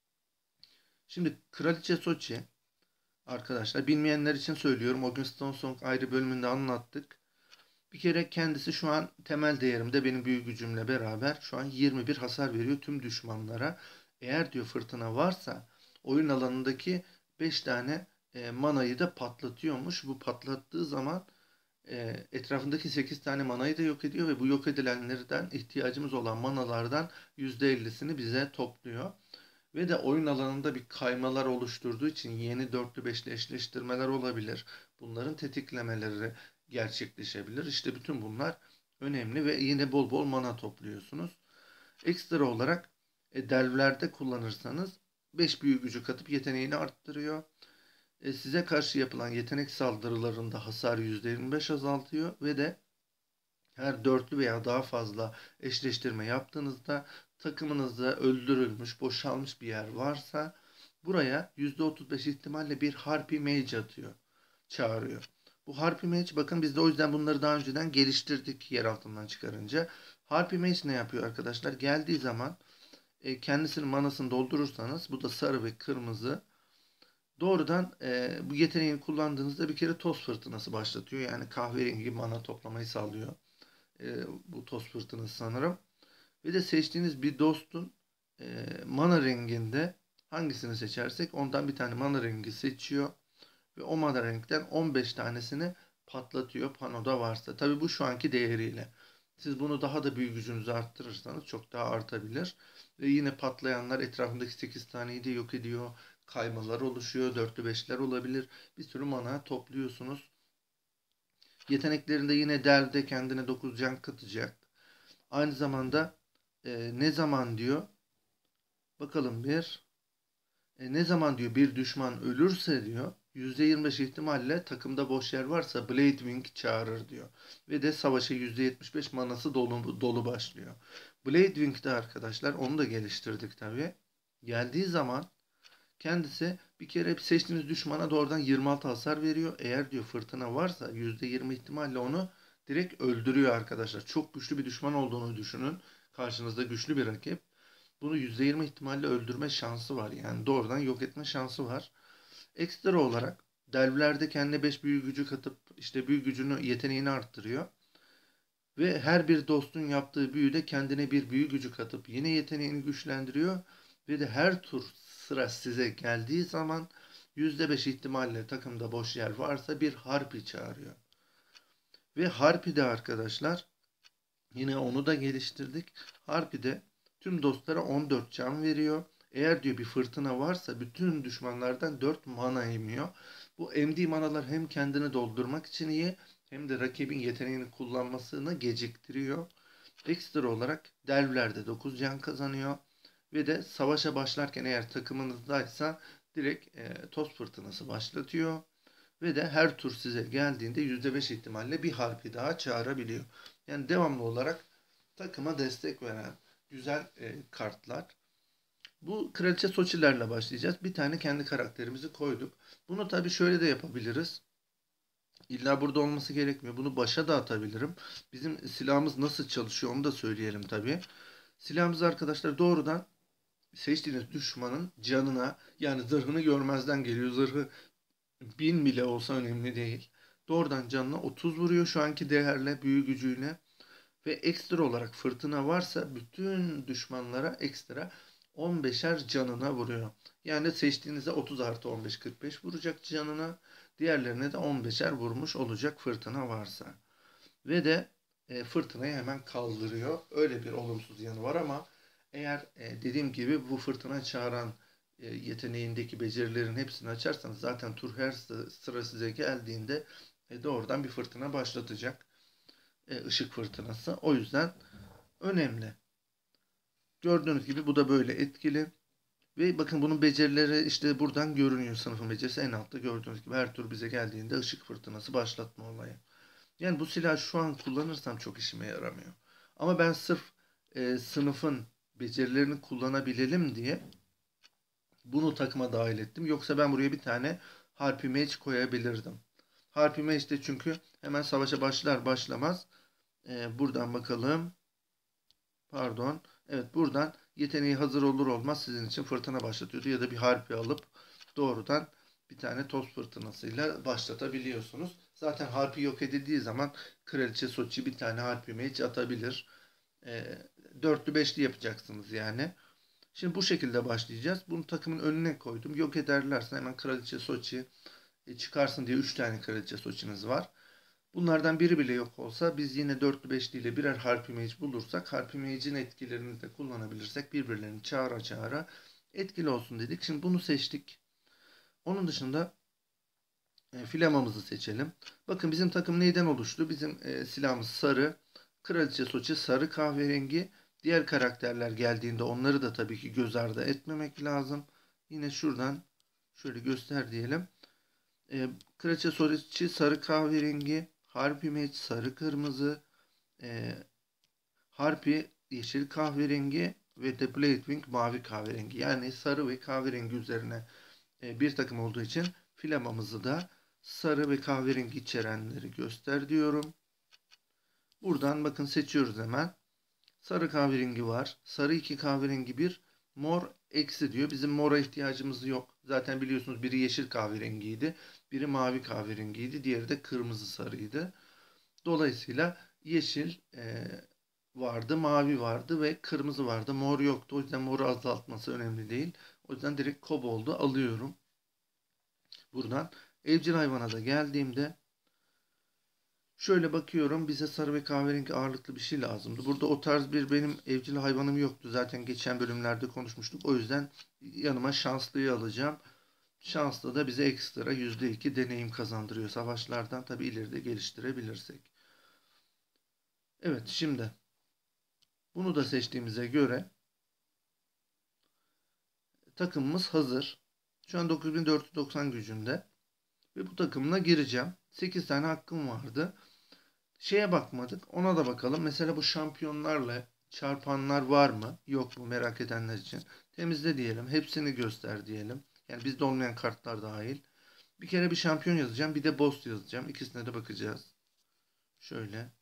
Şimdi kraliçe Soçi arkadaşlar bilmeyenler için söylüyorum. O gün Stone Song ayrı bölümünde anlattık. Bir kere kendisi şu an temel değerimde benim büyü gücümle beraber şu an yirmi bir hasar veriyor tüm düşmanlara. Eğer diyor fırtına varsa oyun alanındaki beş tane e, manayı da patlatıyormuş. Bu patlattığı zaman e, etrafındaki sekiz tane manayı da yok ediyor ve bu yok edilenlerden ihtiyacımız olan manalardan yüzde ellisini bize topluyor. Ve de oyun alanında bir kaymalar oluşturduğu için yeni dörtlü beşli eşleştirmeler olabilir. Bunların tetiklemeleri gerçekleşebilir. İşte bütün bunlar önemli ve yine bol bol mana topluyorsunuz. Ekstra olarak e, delvlerde kullanırsanız beş büyü gücü katıp yeteneğini arttırıyor. E, size karşı yapılan yetenek saldırılarında hasar yüzde yirmi beş azaltıyor ve de her dörtlü veya daha fazla eşleştirme yaptığınızda takımınızda öldürülmüş, boşalmış bir yer varsa buraya yüzde otuz beş ihtimalle bir Harpy Mage atıyor, çağırıyor. Bu Harpy Mage, bakın biz de o yüzden bunları daha önceden geliştirdik yer altından çıkarınca. Harpy Mage ne yapıyor arkadaşlar? Geldiği zaman e, kendisinin manasını doldurursanız, bu da sarı ve kırmızı, doğrudan e, bu yeteneğini kullandığınızda bir kere toz fırtınası başlatıyor. Yani kahverengi mana toplamayı sağlıyor. E, bu toz fırtınası sanırım. Ve de seçtiğiniz bir dostun e, mana renginde hangisini seçersek ondan bir tane mana rengi seçiyor. Ve o mana renkten on beş tanesini patlatıyor panoda varsa. Tabi bu şu anki değeriyle. Siz bunu daha da büyük gücünüzü arttırırsanız çok daha artabilir. Ve yine patlayanlar etrafındaki sekiz taneyi de yok ediyor. Kaymalar oluşuyor. Dörtlü beşler olabilir. Bir sürü mana topluyorsunuz. Yeteneklerinde yine delve kendine dokuz can katacak. Aynı zamanda e, ne zaman diyor? Bakalım bir. E, ne zaman diyor bir düşman ölürse diyor yüzde yirmi beş ihtimalle takımda boş yer varsa Blade Wing çağırır diyor. Ve de savaşa yüzde yetmiş beş manası dolu, dolu başlıyor. Blade Wing'de arkadaşlar onu da geliştirdik tabi. Geldiği zaman kendisi bir kere seçtiğiniz düşmana doğrudan yirmi altı hasar veriyor. Eğer diyor fırtına varsa yüzde yirmi ihtimalle onu direkt öldürüyor arkadaşlar. Çok güçlü bir düşman olduğunu düşünün. Karşınızda güçlü bir rakip. Bunu yüzde yirmi ihtimalle öldürme şansı var. Yani doğrudan yok etme şansı var. Ekstra olarak delvlerde kendine beş büyü gücü katıp işte büyü gücünü, yeteneğini arttırıyor. Ve her bir dostun yaptığı büyüde kendine bir büyü gücü katıp yine yeteneğini güçlendiriyor. Ve de her tur sıra size geldiği zaman yüzde beş ihtimalle takımda boş yer varsa bir harpi çağırıyor. Ve harpi de arkadaşlar yine onu da geliştirdik. Harpi de tüm dostlara on dört can veriyor. Eğer diyor bir fırtına varsa bütün düşmanlardan dört mana emiyor. Bu emdiği manalar hem kendini doldurmak için iyi hem de rakibin yeteneğini kullanmasını geciktiriyor. Ekstra olarak delvlerde dokuz can kazanıyor. Ve de savaşa başlarken eğer takımınızdaysa direkt e, toz fırtınası başlatıyor. Ve de her tur size geldiğinde yüzde beş ihtimalle bir harpi daha çağırabiliyor. Yani devamlı olarak takıma destek veren güzel e, kartlar. Bu Kraliçe Soçilerle başlayacağız. Bir tane kendi karakterimizi koyduk. Bunu tabii şöyle de yapabiliriz. İlla burada olması gerekmiyor. Bunu başa da atabilirim. Bizim silahımız nasıl çalışıyor onu da söyleyelim tabii. Silahımız arkadaşlar doğrudan seçtiğiniz düşmanın canına, yani zırhını görmezden geliyor. Zırhı bin bile olsa önemli değil. Doğrudan canına otuz vuruyor şu anki değerle, büyü gücüyle. Ve ekstra olarak fırtına varsa bütün düşmanlara ekstra on beşer canına vuruyor. Yani seçtiğinizde otuz artı on beş kırk beş vuracak canına. Diğerlerine de on beşer vurmuş olacak fırtına varsa. Ve de e, fırtınayı hemen kaldırıyor. Öyle bir olumsuz yanı var ama eğer e, dediğim gibi bu fırtına çağıran e, yeteneğindeki becerilerin hepsini açarsanız zaten tur her sıra size geldiğinde e, doğrudan bir fırtına başlatacak. E, ışık fırtınası. O yüzden önemli. Gördüğünüz gibi bu da böyle etkili. Ve bakın bunun becerileri işte buradan görünüyor. Sınıfın becerisi en altta gördüğünüz gibi her tur bize geldiğinde ışık fırtınası başlatma olayı. Yani bu silah şu an kullanırsam çok işime yaramıyor. Ama ben sırf e, sınıfın becerilerini kullanabilelim diye bunu takıma dahil ettim. Yoksa ben buraya bir tane Harpy Mage koyabilirdim. Harpy Mage de çünkü hemen savaşa başlar başlamaz. E, buradan bakalım. Pardon. Evet, buradan yeteneği hazır olur olmaz sizin için fırtına başlatıyordu. Ya da bir harpi alıp doğrudan bir tane toz fırtınasıyla başlatabiliyorsunuz. Zaten harpi yok edildiği zaman Kraliçe Soçi bir tane harpi mage atabilir. E, dörtlü beşli yapacaksınız yani. Şimdi bu şekilde başlayacağız. Bunu takımın önüne koydum. Yok ederlerse hemen Kraliçe Soçi e, çıkarsın diye üç tane Kraliçe Soçiniz var. Bunlardan biri bile yok olsa biz yine dörtlü beşli ile birer Harpy Mage bulursak Harpy Mage'in etkilerini de kullanabilirsek birbirlerini çağıra çağıra Etkili olsun dedik. Şimdi bunu seçtik. Onun dışında e, filamamızı seçelim. Bakın bizim takım neyden oluştu? Bizim e, silahımız sarı. Kraliçe Soçi sarı kahverengi. Diğer karakterler geldiğinde onları da tabii ki göz ardı etmemek lazım. Yine şuradan şöyle göster diyelim. E, Kraliçe Soçi sarı kahverengi. Harpy Mage sarı kırmızı. E, Harpy yeşil kahverengi ve The Bladewing mavi kahverengi. Yani sarı ve kahverengi üzerine e, bir takım olduğu için filamamızı da sarı ve kahverengi içerenleri göster diyorum. Buradan bakın seçiyoruz hemen. Sarı kahverengi var. Sarı iki kahverengi bir. Mor eksi diyor. Bizim mora ihtiyacımız yok. Zaten biliyorsunuz biri yeşil kahverengiydi. Biri mavi kahverengiydi. Diğeri de kırmızı sarıydı. Dolayısıyla yeşil e, vardı, mavi vardı ve kırmızı vardı. Mor yoktu. O yüzden moru azaltması önemli değil. O yüzden direkt koboldu alıyorum. Buradan evcil hayvana da geldiğimde şöyle bakıyorum. Bize sarı ve kahverengi ağırlıklı bir şey lazımdı. Burada o tarz bir benim evcil hayvanım yoktu. Zaten geçen bölümlerde konuşmuştuk. O yüzden yanıma şanslıyı alacağım. Şanslı da bize ekstra yüzde iki deneyim kazandırıyor savaşlardan. Tabi ileride geliştirebilirsek. Evet, şimdi bunu da seçtiğimize göre takımımız hazır. Şu an dokuz bin dört yüz doksan gücünde. Ve bu takımla gireceğim. sekiz tane hakkım vardı. Şeye bakmadık. Ona da bakalım. Mesela bu şampiyonlarla çarpanlar var mı? Yok mu merak edenler için. Temizle diyelim. Hepsini göster diyelim. Yani bizde olmayan kartlar dahil. Bir kere bir şampiyon yazacağım. Bir de boss yazacağım. İkisine de bakacağız. Şöyle.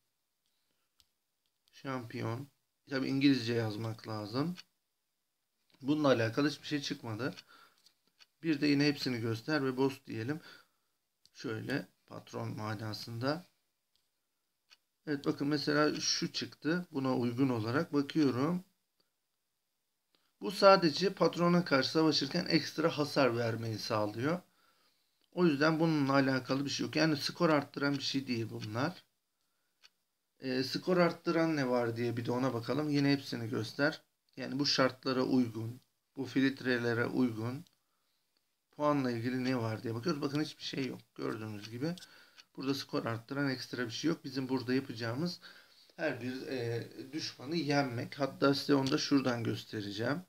Şampiyon. Tabi İngilizce yazmak lazım. Bununla alakalı hiçbir şey çıkmadı. Bir de yine hepsini göster ve boss diyelim. Şöyle patron manasında. Evet bakın mesela şu çıktı. Buna uygun olarak bakıyorum. Bu sadece patrona karşı savaşırken ekstra hasar vermeyi sağlıyor. O yüzden bununla alakalı bir şey yok. Yani skor arttıran bir şey değil bunlar. E, skor arttıran ne var diye bir de ona bakalım. Yine hepsini göster. Yani bu şartlara uygun. Bu filtrelere uygun. Puanla ilgili ne var diye bakıyoruz. Bakın hiçbir şey yok. Gördüğünüz gibi. Burada skor arttıran ekstra bir şey yok. Bizim burada yapacağımız her bir e, düşmanı yenmek. Hatta size onu da şuradan göstereceğim.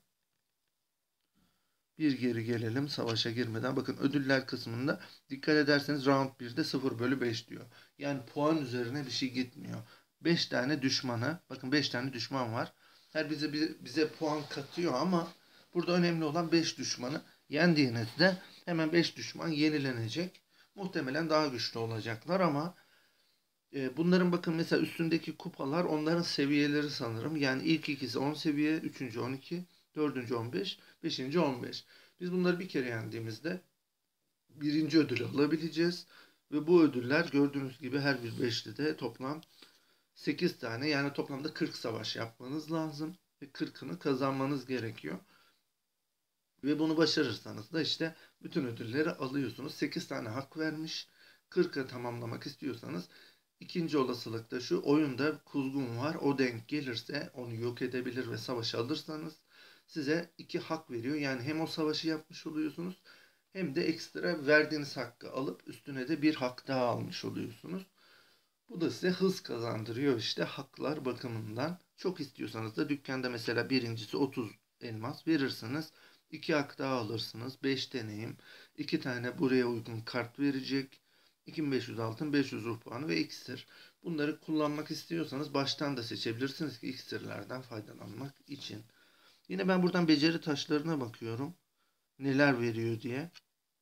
Bir geri gelelim savaşa girmeden. Bakın ödüller kısmında dikkat ederseniz round birde sıfır bölü beş diyor. Yani puan üzerine bir şey gitmiyor. beş tane düşmana, bakın beş tane düşman var. Her bize bize puan katıyor ama burada önemli olan beş düşmanı yendiğinizde hemen beş düşman yenilenecek. Muhtemelen daha güçlü olacaklar ama e, bunların bakın mesela üstündeki kupalar onların seviyeleri sanırım. Yani ilk ikisi on seviye, üçüncü on iki, dördüncü on beş, beşinci on beş. Biz bunları bir kere yendiğimizde birinci ödülü alabileceğiz. Ve bu ödüller gördüğünüz gibi her bir beşlide toplam sekiz tane, yani toplamda kırk savaş yapmanız lazım. Ve kırkını kazanmanız gerekiyor. Ve bunu başarırsanız da işte bütün ödülleri alıyorsunuz. sekiz tane hak vermiş. kırkı tamamlamak istiyorsanız ikinci olasılıkta şu: oyunda kuzgun var. O denk gelirse onu yok edebilir ve savaşı alırsanız size iki hak veriyor. Yani hem o savaşı yapmış oluyorsunuz hem de ekstra verdiğiniz hakkı alıp üstüne de bir hak daha almış oluyorsunuz. Bu da size hız kazandırıyor işte haklar bakımından. Çok istiyorsanız da dükkanda mesela birincisi otuz elmas verirsiniz. iki hak daha alırsınız. beş deneyim. iki tane buraya uygun kart verecek. iki bin beş yüz altın, beş yüz ruh puanı ve iksir. Bunları kullanmak istiyorsanız baştan da seçebilirsiniz ki iksirlerden faydalanmak için. Yine ben buradan beceri taşlarına bakıyorum. Neler veriyor diye.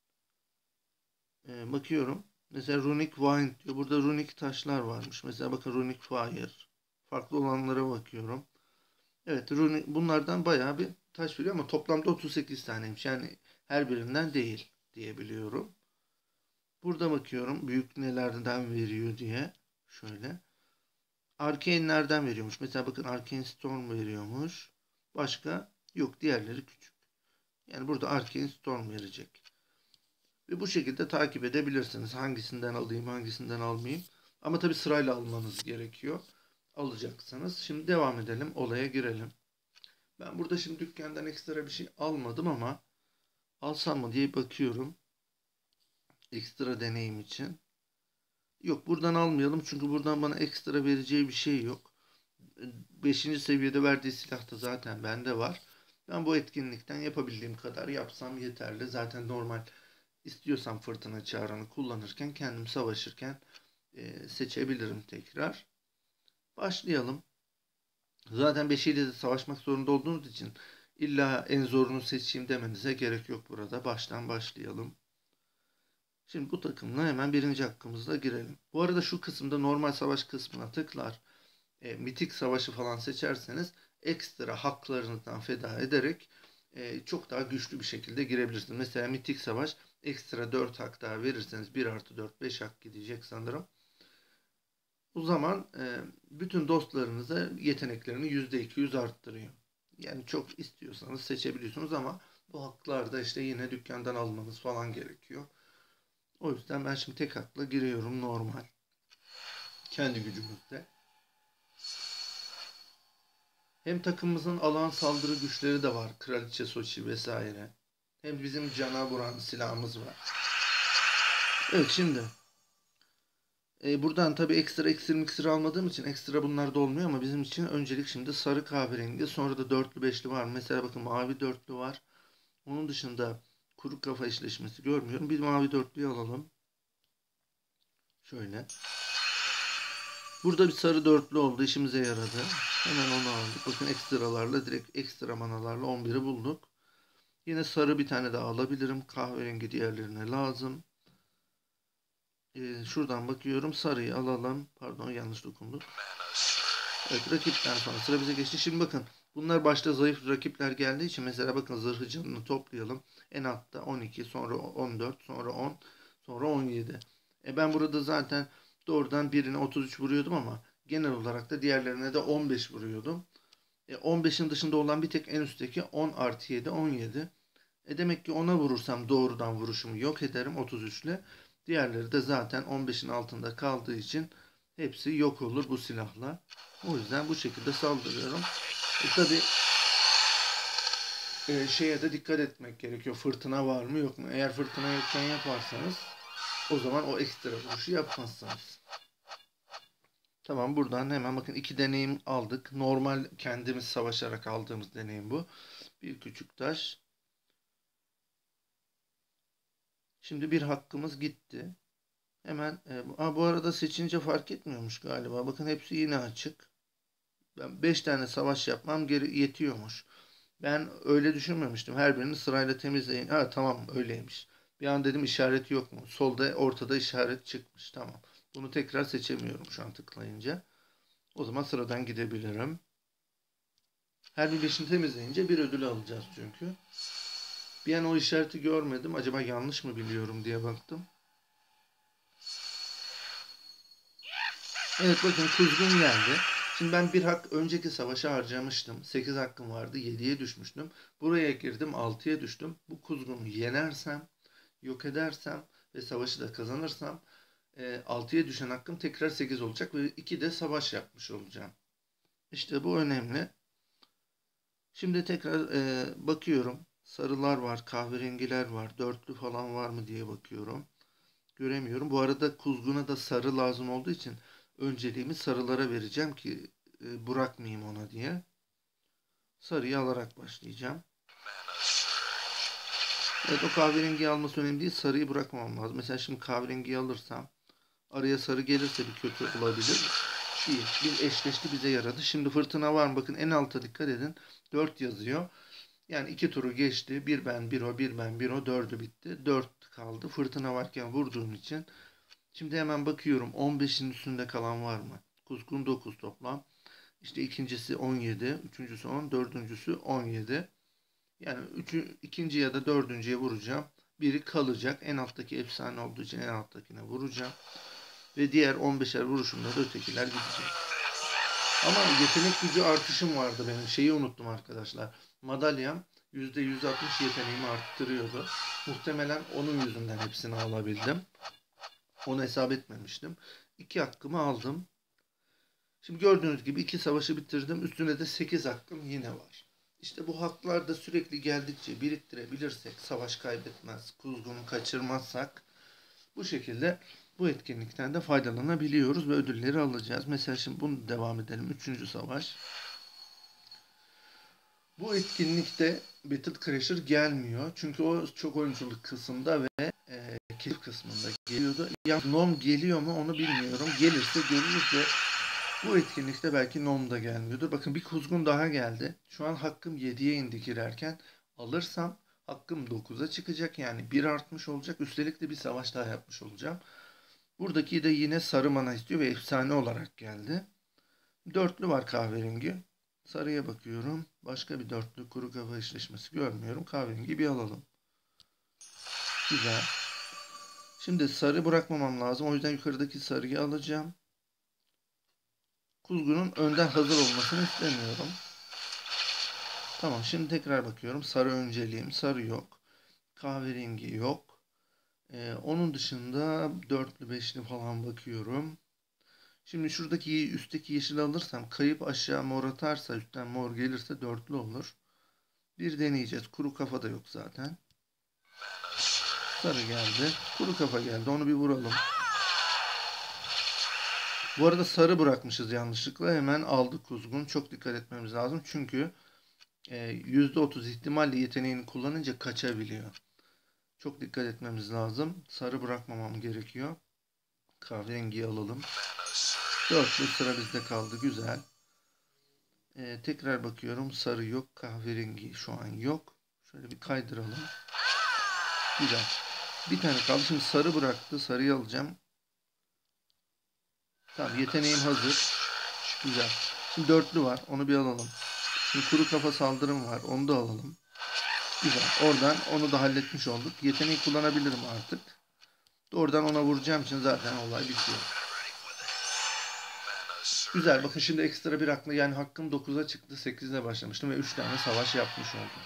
Ee, bakıyorum. Mesela Runic Wind diyor. Burada Runic taşlar varmış. Mesela bakın Runic Fire. Farklı olanlara bakıyorum. Evet, Runic, bunlardan bayağı bir taş veriyor ama toplamda otuz sekiz taneymiş. Yani her birinden değil diyebiliyorum. Burada bakıyorum büyük nelerden veriyor diye. Şöyle. Arcane'lerden veriyormuş. Mesela bakın Arcane Storm veriyormuş. Başka yok. Diğerleri küçük. Yani burada Arcane Storm verecek. Ve bu şekilde takip edebilirsiniz. Hangisinden alayım, hangisinden almayayım. Ama tabi sırayla almanız gerekiyor. Alacaksanız. Şimdi devam edelim. Olaya girelim. Ben burada şimdi dükkandan ekstra bir şey almadım ama alsam mı diye bakıyorum. Ekstra deneyim için. Yok, buradan almayalım çünkü buradan bana ekstra vereceği bir şey yok. Beşinci seviyede verdiği silah da zaten bende var. Ben bu etkinlikten yapabildiğim kadar yapsam yeterli. Zaten normal istiyorsam fırtına çağrını kullanırken kendim savaşırken e, seçebilirim tekrar. Başlayalım. Zaten beşiyle de savaşmak zorunda olduğunuz için illa en zorunu seçeyim demenize gerek yok burada. Baştan başlayalım. Şimdi bu takımla hemen birinci hakkımızda girelim. Bu arada şu kısımda normal savaş kısmına tıklar. E, mitik savaşı falan seçerseniz ekstra haklarınızdan feda ederek e, çok daha güçlü bir şekilde girebilirsiniz. Mesela mitik savaş ekstra dört hak daha verirseniz bir artı dört beş hak gidecek sanırım. O zaman e, bütün dostlarınıza yeteneklerini yüzde iki yüz arttırıyor. Yani çok istiyorsanız seçebiliyorsunuz ama bu haklar da işte yine dükkandan almanız falan gerekiyor. O yüzden ben şimdi tek hakla giriyorum normal. Kendi gücümüzde. Hem takımımızın alan saldırı güçleri de var. Kraliçe Soçi vesaire. Hem bizim cana vuran silahımız var. Evet şimdi. E, buradan tabi ekstra iksir miksir almadığım için ekstra bunlar da olmuyor ama bizim için öncelik şimdi sarı kahverengi, sonra da dörtlü beşli var. Mesela bakın mavi dörtlü var. Onun dışında kuru kafa eşleşmesi görmüyorum. Bir mavi dörtlüyü alalım. Şöyle. Burada bir sarı dörtlü oldu. İşimize yaradı. Hemen onu aldık. Bakın ekstralarla direkt ekstra manalarla on biri bulduk. Yine sarı bir tane daha alabilirim. Kahverengi diğerlerine lazım. Ee, şuradan bakıyorum. Sarıyı alalım. Pardon, yanlış dokunduk. Evet, rakipten sonra sıra bize geçti. Şimdi bakın. Bunlar başta zayıf rakipler geldiği için mesela bakın zırhı canını toplayalım. En altta on iki, sonra on dört, sonra on, sonra on yedi. E ben burada zaten doğrudan birine otuz üç vuruyordum ama genel olarak da diğerlerine de on beş vuruyordum. E on beşin dışında olan bir tek en üstteki on artı yedi, on yedi. E demek ki ona vurursam doğrudan vuruşumu yok ederim otuz üç ile. Diğerleri de zaten on beşin altında kaldığı için hepsi yok olur bu silahla. O yüzden bu şekilde saldırıyorum. E tabi e, şeye de dikkat etmek gerekiyor. Fırtına var mı yok mu? Eğer fırtına yokken yaparsanız o zaman o ekstra vuruşu yapmazsınız. Tamam, buradan hemen bakın iki deneyim aldık. Normal kendimiz savaşarak aldığımız deneyim bu. Bir küçük taş. Şimdi bir hakkımız gitti. Hemen e, a, bu arada seçince fark etmiyormuş galiba. Bakın hepsi yine açık. Ben beş tane savaş yapmam geri yetiyormuş. Ben öyle düşünmemiştim. Her birini sırayla temizleyin. Ha tamam, öyleymiş. Bir an dedim işareti yok mu? Solda ortada işaret çıkmış. Tamam. Bunu tekrar seçemiyorum şu an tıklayınca. O zaman sıradan gidebilirim. Her bir beşini temizleyince bir ödül alacağız çünkü. Bir an o işareti görmedim. Acaba yanlış mı biliyorum diye baktım. Evet bakın kuzgun geldi. Şimdi ben bir hak önceki savaşa harcamıştım. sekiz hakkım vardı. yediye düşmüştüm. Buraya girdim, altıya düştüm. Bu kuzgunu yenersem, yok edersem ve savaşı da kazanırsam e, altıya düşen hakkım tekrar sekiz olacak ve iki de savaş yapmış olacağım. İşte bu önemli. Şimdi tekrar e, bakıyorum. Sarılar var, kahverengiler var, dörtlü falan var mı diye bakıyorum. Göremiyorum. Bu arada kuzguna da sarı lazım olduğu için önceliğimi sarılara vereceğim ki e, bırakmayayım ona diye. Sarıyı alarak başlayacağım. Evet, o kahverengiyi alması önemli değil. Sarıyı bırakmam lazım. Mesela şimdi kahverengiyi alırsam araya sarı gelirse bir kötü olabilir. İyi. Bir eşleşti, bize yaradı. Şimdi fırtına var mı? Bakın en alta dikkat edin. dört yazıyor. Yani iki turu geçti. Bir ben, bir o, bir ben, bir o. Dördü bitti. Dört kaldı. Fırtına varken vurduğum için. Şimdi hemen bakıyorum. on beşin üstünde kalan var mı? Kuzgun dokuz toplam. İşte ikincisi on yedi. Üçüncüsü on. Dördüncüsü on yedi. Yani üçü, ikinci ya da dördüncüye vuracağım. Biri kalacak. En alttaki efsane olduğu için en alttakine vuracağım. Ve diğer on beşer vuruşumda da ötekiler gidecek. Ama yetenek gücü artışım vardı benim. Şeyi unuttum arkadaşlar. Madalyam yüzde yüz altmış yeteneğimi arttırıyordu. Muhtemelen onun yüzünden hepsini alabildim. Onu hesap etmemiştim. İki hakkımı aldım. Şimdi gördüğünüz gibi iki savaşı bitirdim. Üstüne de sekiz hakkım yine var. İşte bu haklar da sürekli geldikçe biriktirebilirsek, savaş kaybetmez, kuzgunu kaçırmazsak bu şekilde bu etkinlikten de faydalanabiliyoruz ve ödülleri alacağız. Mesela şimdi bunu devam edelim. Üçüncü savaş. Bu etkinlikte Battle Crasher gelmiyor. Çünkü o çok oyunculuk kısmında ve e, keşif kısmında geliyordu. Ya Nom geliyor mu onu bilmiyorum. Gelirse görürüz de bu etkinlikte belki Nom da gelmiyordur. Bakın bir kuzgun daha geldi. Şu an hakkım yediye indi girerken. Alırsam hakkım dokuza çıkacak. Yani bir artmış olacak. Üstelik de bir savaş daha yapmış olacağım. Buradaki de yine sarı mana istiyor ve efsane olarak geldi. Dörtlü var kahverengi. Sarıya bakıyorum. Başka bir dörtlü kuru kafa eşleşmesi görmüyorum. Kahverengi bir alalım. Güzel. Şimdi sarı bırakmamam lazım. O yüzden yukarıdaki sarıyı alacağım. Kuzgunun önden hazır olmasını istemiyorum. Tamam, şimdi tekrar bakıyorum. Sarı önceliğim. Sarı yok. Kahverengi yok. Ee, onun dışında dörtlü beşli falan bakıyorum. Şimdi şuradaki üstteki yeşil alırsam kayıp aşağı mor atarsa üstten mor gelirse dörtlü olur. Bir deneyeceğiz. Kuru kafa da yok zaten. Sarı geldi. Kuru kafa geldi. Onu bir vuralım. Bu arada sarı bırakmışız yanlışlıkla. Hemen aldık kuzgun. Çok dikkat etmemiz lazım. Çünkü e, yüzde otuz ihtimalle yeteneğini kullanınca kaçabiliyor. Çok dikkat etmemiz lazım. Sarı bırakmamam gerekiyor. Kahverengiyi alalım. Dörtlü sıra bizde kaldı. Güzel. Ee, tekrar bakıyorum. Sarı yok. Kahverengi şu an yok. Şöyle bir kaydıralım. Güzel. Bir tane kaldı. Şimdi sarı bıraktı. Sarıyı alacağım. Tamam, yeteneğim hazır. Güzel. Şimdi dörtlü var. Onu bir alalım. Şimdi kuru kafa saldırım var. Onu da alalım. Güzel. Oradan onu da halletmiş olduk. Yeteneği kullanabilirim artık. Oradan ona vuracağım için zaten olay bitiyor. Güzel. Bakın şimdi ekstra bir aklı, yani hakkım dokuza çıktı. sekizle başlamıştım ve üç tane savaş yapmış oldum.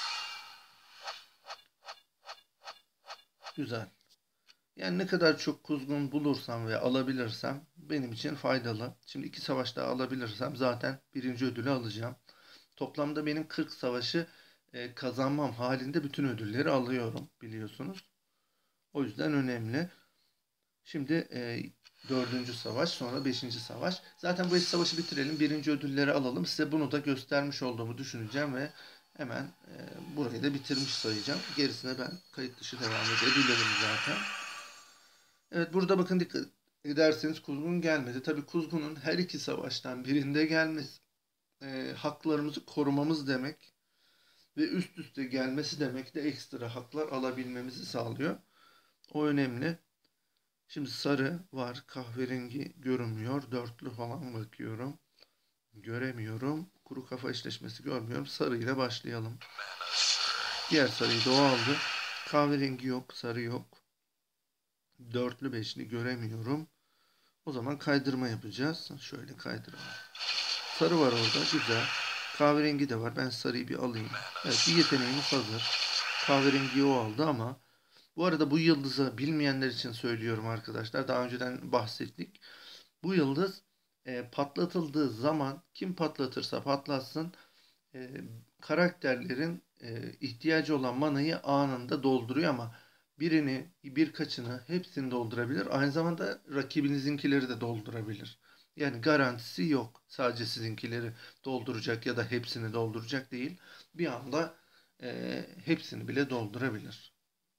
Güzel. Yani ne kadar çok kuzgun bulursam ve alabilirsem benim için faydalı. Şimdi iki savaş daha alabilirsem zaten birinci ödülü alacağım. Toplamda benim kırk savaşı e, kazanmam halinde bütün ödülleri alıyorum biliyorsunuz. O yüzden önemli. Şimdi e, dördüncü savaş, sonra beşinci savaş. Zaten bu beş savaşı bitirelim. Birinci ödülleri alalım. Size bunu da göstermiş olduğumu düşüneceğim ve hemen e, burayı da bitirmiş sayacağım. Gerisine ben kayıt dışı devam edebilirim zaten. Evet, burada bakın dikkat ederseniz kuzgun gelmedi. Tabii kuzgunun her iki savaştan birinde gelmesi e, haklarımızı korumamız demek ve üst üste gelmesi demek de ekstra haklar alabilmemizi sağlıyor. O önemli. Şimdi sarı var, kahverengi görünmüyor. Dörtlü falan bakıyorum. Göremiyorum. Kuru kafa eşleşmesi görmüyorum. Sarı ile başlayalım. Diğer sarıyı da o aldı. Kahverengi yok, sarı yok. Dörtlü beşli göremiyorum. O zaman kaydırma yapacağız. Şöyle kaydıralım. Sarı var orada. Güzel. Kahverengi de var. Ben sarıyı bir alayım. Evet, bir yeteneğimiz hazır. Kahverengiyi o aldı ama bu arada bu yıldızı bilmeyenler için söylüyorum arkadaşlar. Daha önceden bahsettik. Bu yıldız e, patlatıldığı zaman kim patlatırsa patlatsın e, karakterlerin e, ihtiyacı olan manayı anında dolduruyor ama birini, birkaçını, hepsini doldurabilir. Aynı zamanda rakibinizinkileri de doldurabilir. Yani garantisi yok. Sadece sizinkileri dolduracak ya da hepsini dolduracak değil. Bir anda e, hepsini bile doldurabilir.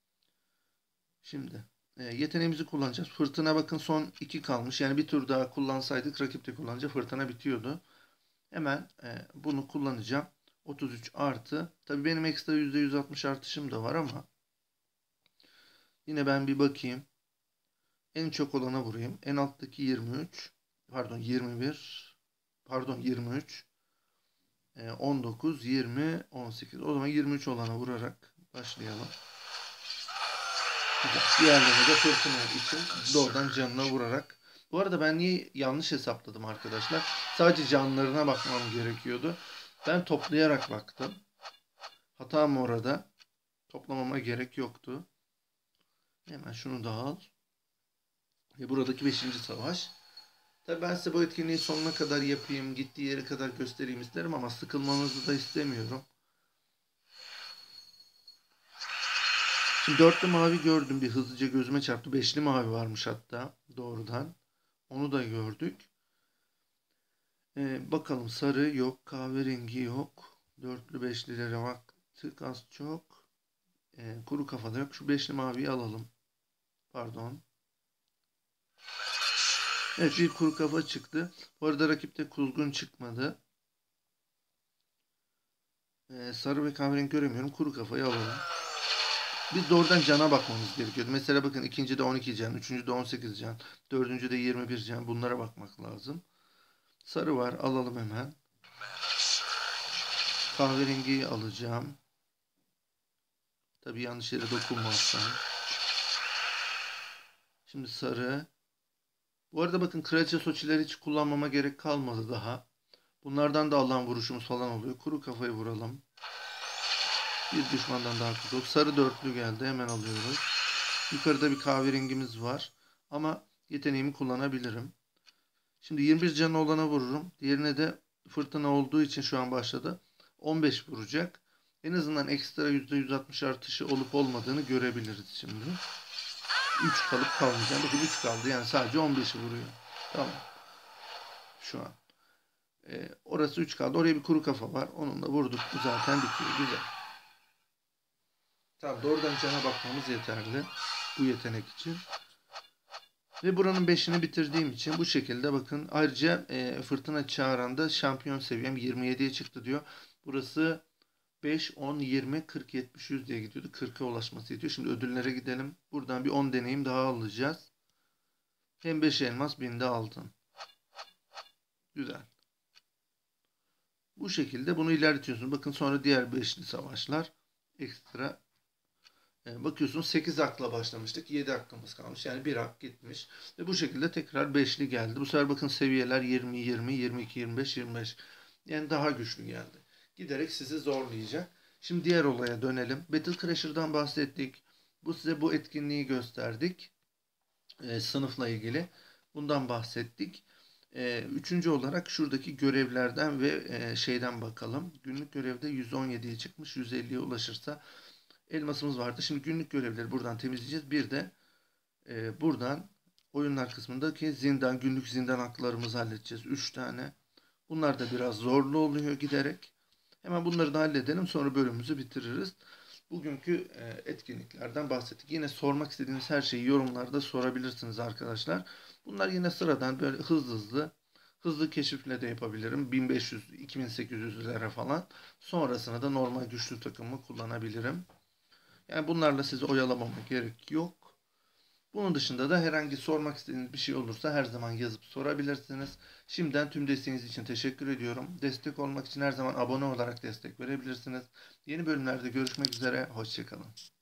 Şimdi e, yeteneğimizi kullanacağız. Fırtına bakın son iki kalmış. Yani bir tur daha kullansaydık rakip de kullanınca fırtına bitiyordu. Hemen e, bunu kullanacağım. otuz üç artı. Tabii benim ekstra yüzde yüz altmış artışım da var ama yine ben bir bakayım. En çok olana vurayım. En alttaki yirmi üç. Pardon yirmi bir. Pardon yirmi üç. E, on dokuz, yirmi, on sekiz. O zaman yirmi üç olana vurarak başlayalım. Güzel. Diğerlerine de fırtına için doğrudan canına vurarak. Bu arada ben niye yanlış hesapladım arkadaşlar? Sadece canlarına bakmam gerekiyordu. Ben toplayarak baktım. Hatam orada. Toplamama gerek yoktu. Hemen şunu da al. Ve buradaki beşinci savaş. Tabii ben size bu etkinliği sonuna kadar yapayım, gittiği yere kadar göstereyim isterim ama sıkılmanızı da istemiyorum. Şimdi dörtlü mavi gördüm, bir hızlıca gözüme çarptı. Beşli mavi varmış hatta doğrudan. Onu da gördük. Ee, bakalım, sarı yok, kahverengi yok. Dörtlü beşlilere baktık az çok. Ee, kuru kafada yok. Şu beşli maviyi alalım. Pardon. Evet, bir kuru kafa çıktı. Bu arada rakipte kuzgun çıkmadı. Ee, sarı ve kahverengi göremiyorum. Kuru kafayı alalım. Biz doğrudan cana bakmamız gerekiyordu. Mesela bakın, ikinci de on iki can, üçüncü de on sekiz can, dördüncü de yirmi bir can. Bunlara bakmak lazım. Sarı var, alalım hemen. Kahverengiyi alacağım. Tabii yanlış yere dokunmazsam. Şimdi sarı. Bu arada bakın, kraliçe soçileri hiç kullanmama gerek kalmadı daha. Bunlardan da alan vuruşumuz falan oluyor. Kuru kafayı vuralım. Bir düşmandan daha kurtulduk. Sarı dörtlü geldi. Hemen alıyoruz. Yukarıda bir kahverengimiz var. Ama yeteneğimi kullanabilirim. Şimdi yirmi bir canı olana vururum. Diğerine de fırtına olduğu için şu an başladı. on beş vuracak. En azından ekstra yüzde yüz altmış artışı olup olmadığını görebiliriz şimdi. üç kalıp kalmayacak. Bakın üç kaldı. Yani sadece on beşi vuruyor. Tamam. Şu an. Ee, orası üç kaldı. Oraya bir kuru kafa var. Onunla vurduk. Bu zaten bitiyor. Güzel. Tamam, doğrudan cana bakmamız yeterli. Bu yetenek için. Ve buranın beşini bitirdiğim için bu şekilde bakın. Ayrıca e, fırtına çağıranda şampiyon seviyem yirmi yediye çıktı diyor. Burası beş, on, yirmi, kırk, yetmiş, yüz diye gidiyordu. kırka ulaşması yetiyor. Şimdi ödüllere gidelim. Buradan bir on deneyim daha alacağız. Hem beş elmas, bin de altın. Güzel. Bu şekilde bunu ilerletiyorsunuz. Bakın, sonra diğer beşli savaşlar ekstra. E, bakıyorsunuz sekiz akla başlamıştık. yedi hakkımız kalmış. Yani bir hak gitmiş. Ve bu şekilde tekrar beşli geldi. Bu sefer bakın, seviyeler yirmi, yirmi, yirmi iki, yirmi beş, yirmi beş. Yani daha güçlü geldi. Giderek sizi zorlayacak. Şimdi diğer olaya dönelim. Battle Crasher'dan bahsettik. Bu size bu etkinliği gösterdik. E, sınıfla ilgili. Bundan bahsettik. E, üçüncü olarak şuradaki görevlerden ve e, şeyden bakalım. Günlük görevde yüz on yediye çıkmış. yüz elliye ulaşırsa elmasımız vardı. Şimdi günlük görevleri buradan temizleyeceğiz. Bir de e, buradan oyunlar kısmındaki zindan, günlük zindan haklarımızı halledeceğiz. üç tane. Bunlar da biraz zorlu oluyor giderek. Hemen bunları da halledelim. Sonra bölümümüzü bitiririz. Bugünkü e, etkinliklerden bahsettik. Yine sormak istediğiniz her şeyi yorumlarda sorabilirsiniz arkadaşlar. Bunlar yine sıradan böyle hızlı hızlı hızlı keşifle de yapabilirim. bin beş yüz iki bin sekiz yüzlere falan. Sonrasında da normal güçlü takımı kullanabilirim. Yani bunlarla sizi oyalamama gerek yok. Bunun dışında da herhangi sormak istediğiniz bir şey olursa her zaman yazıp sorabilirsiniz. Şimdiden tüm desteğiniz için teşekkür ediyorum. Destek olmak için her zaman abone olarak destek verebilirsiniz. Yeni bölümlerde görüşmek üzere. Hoşçakalın.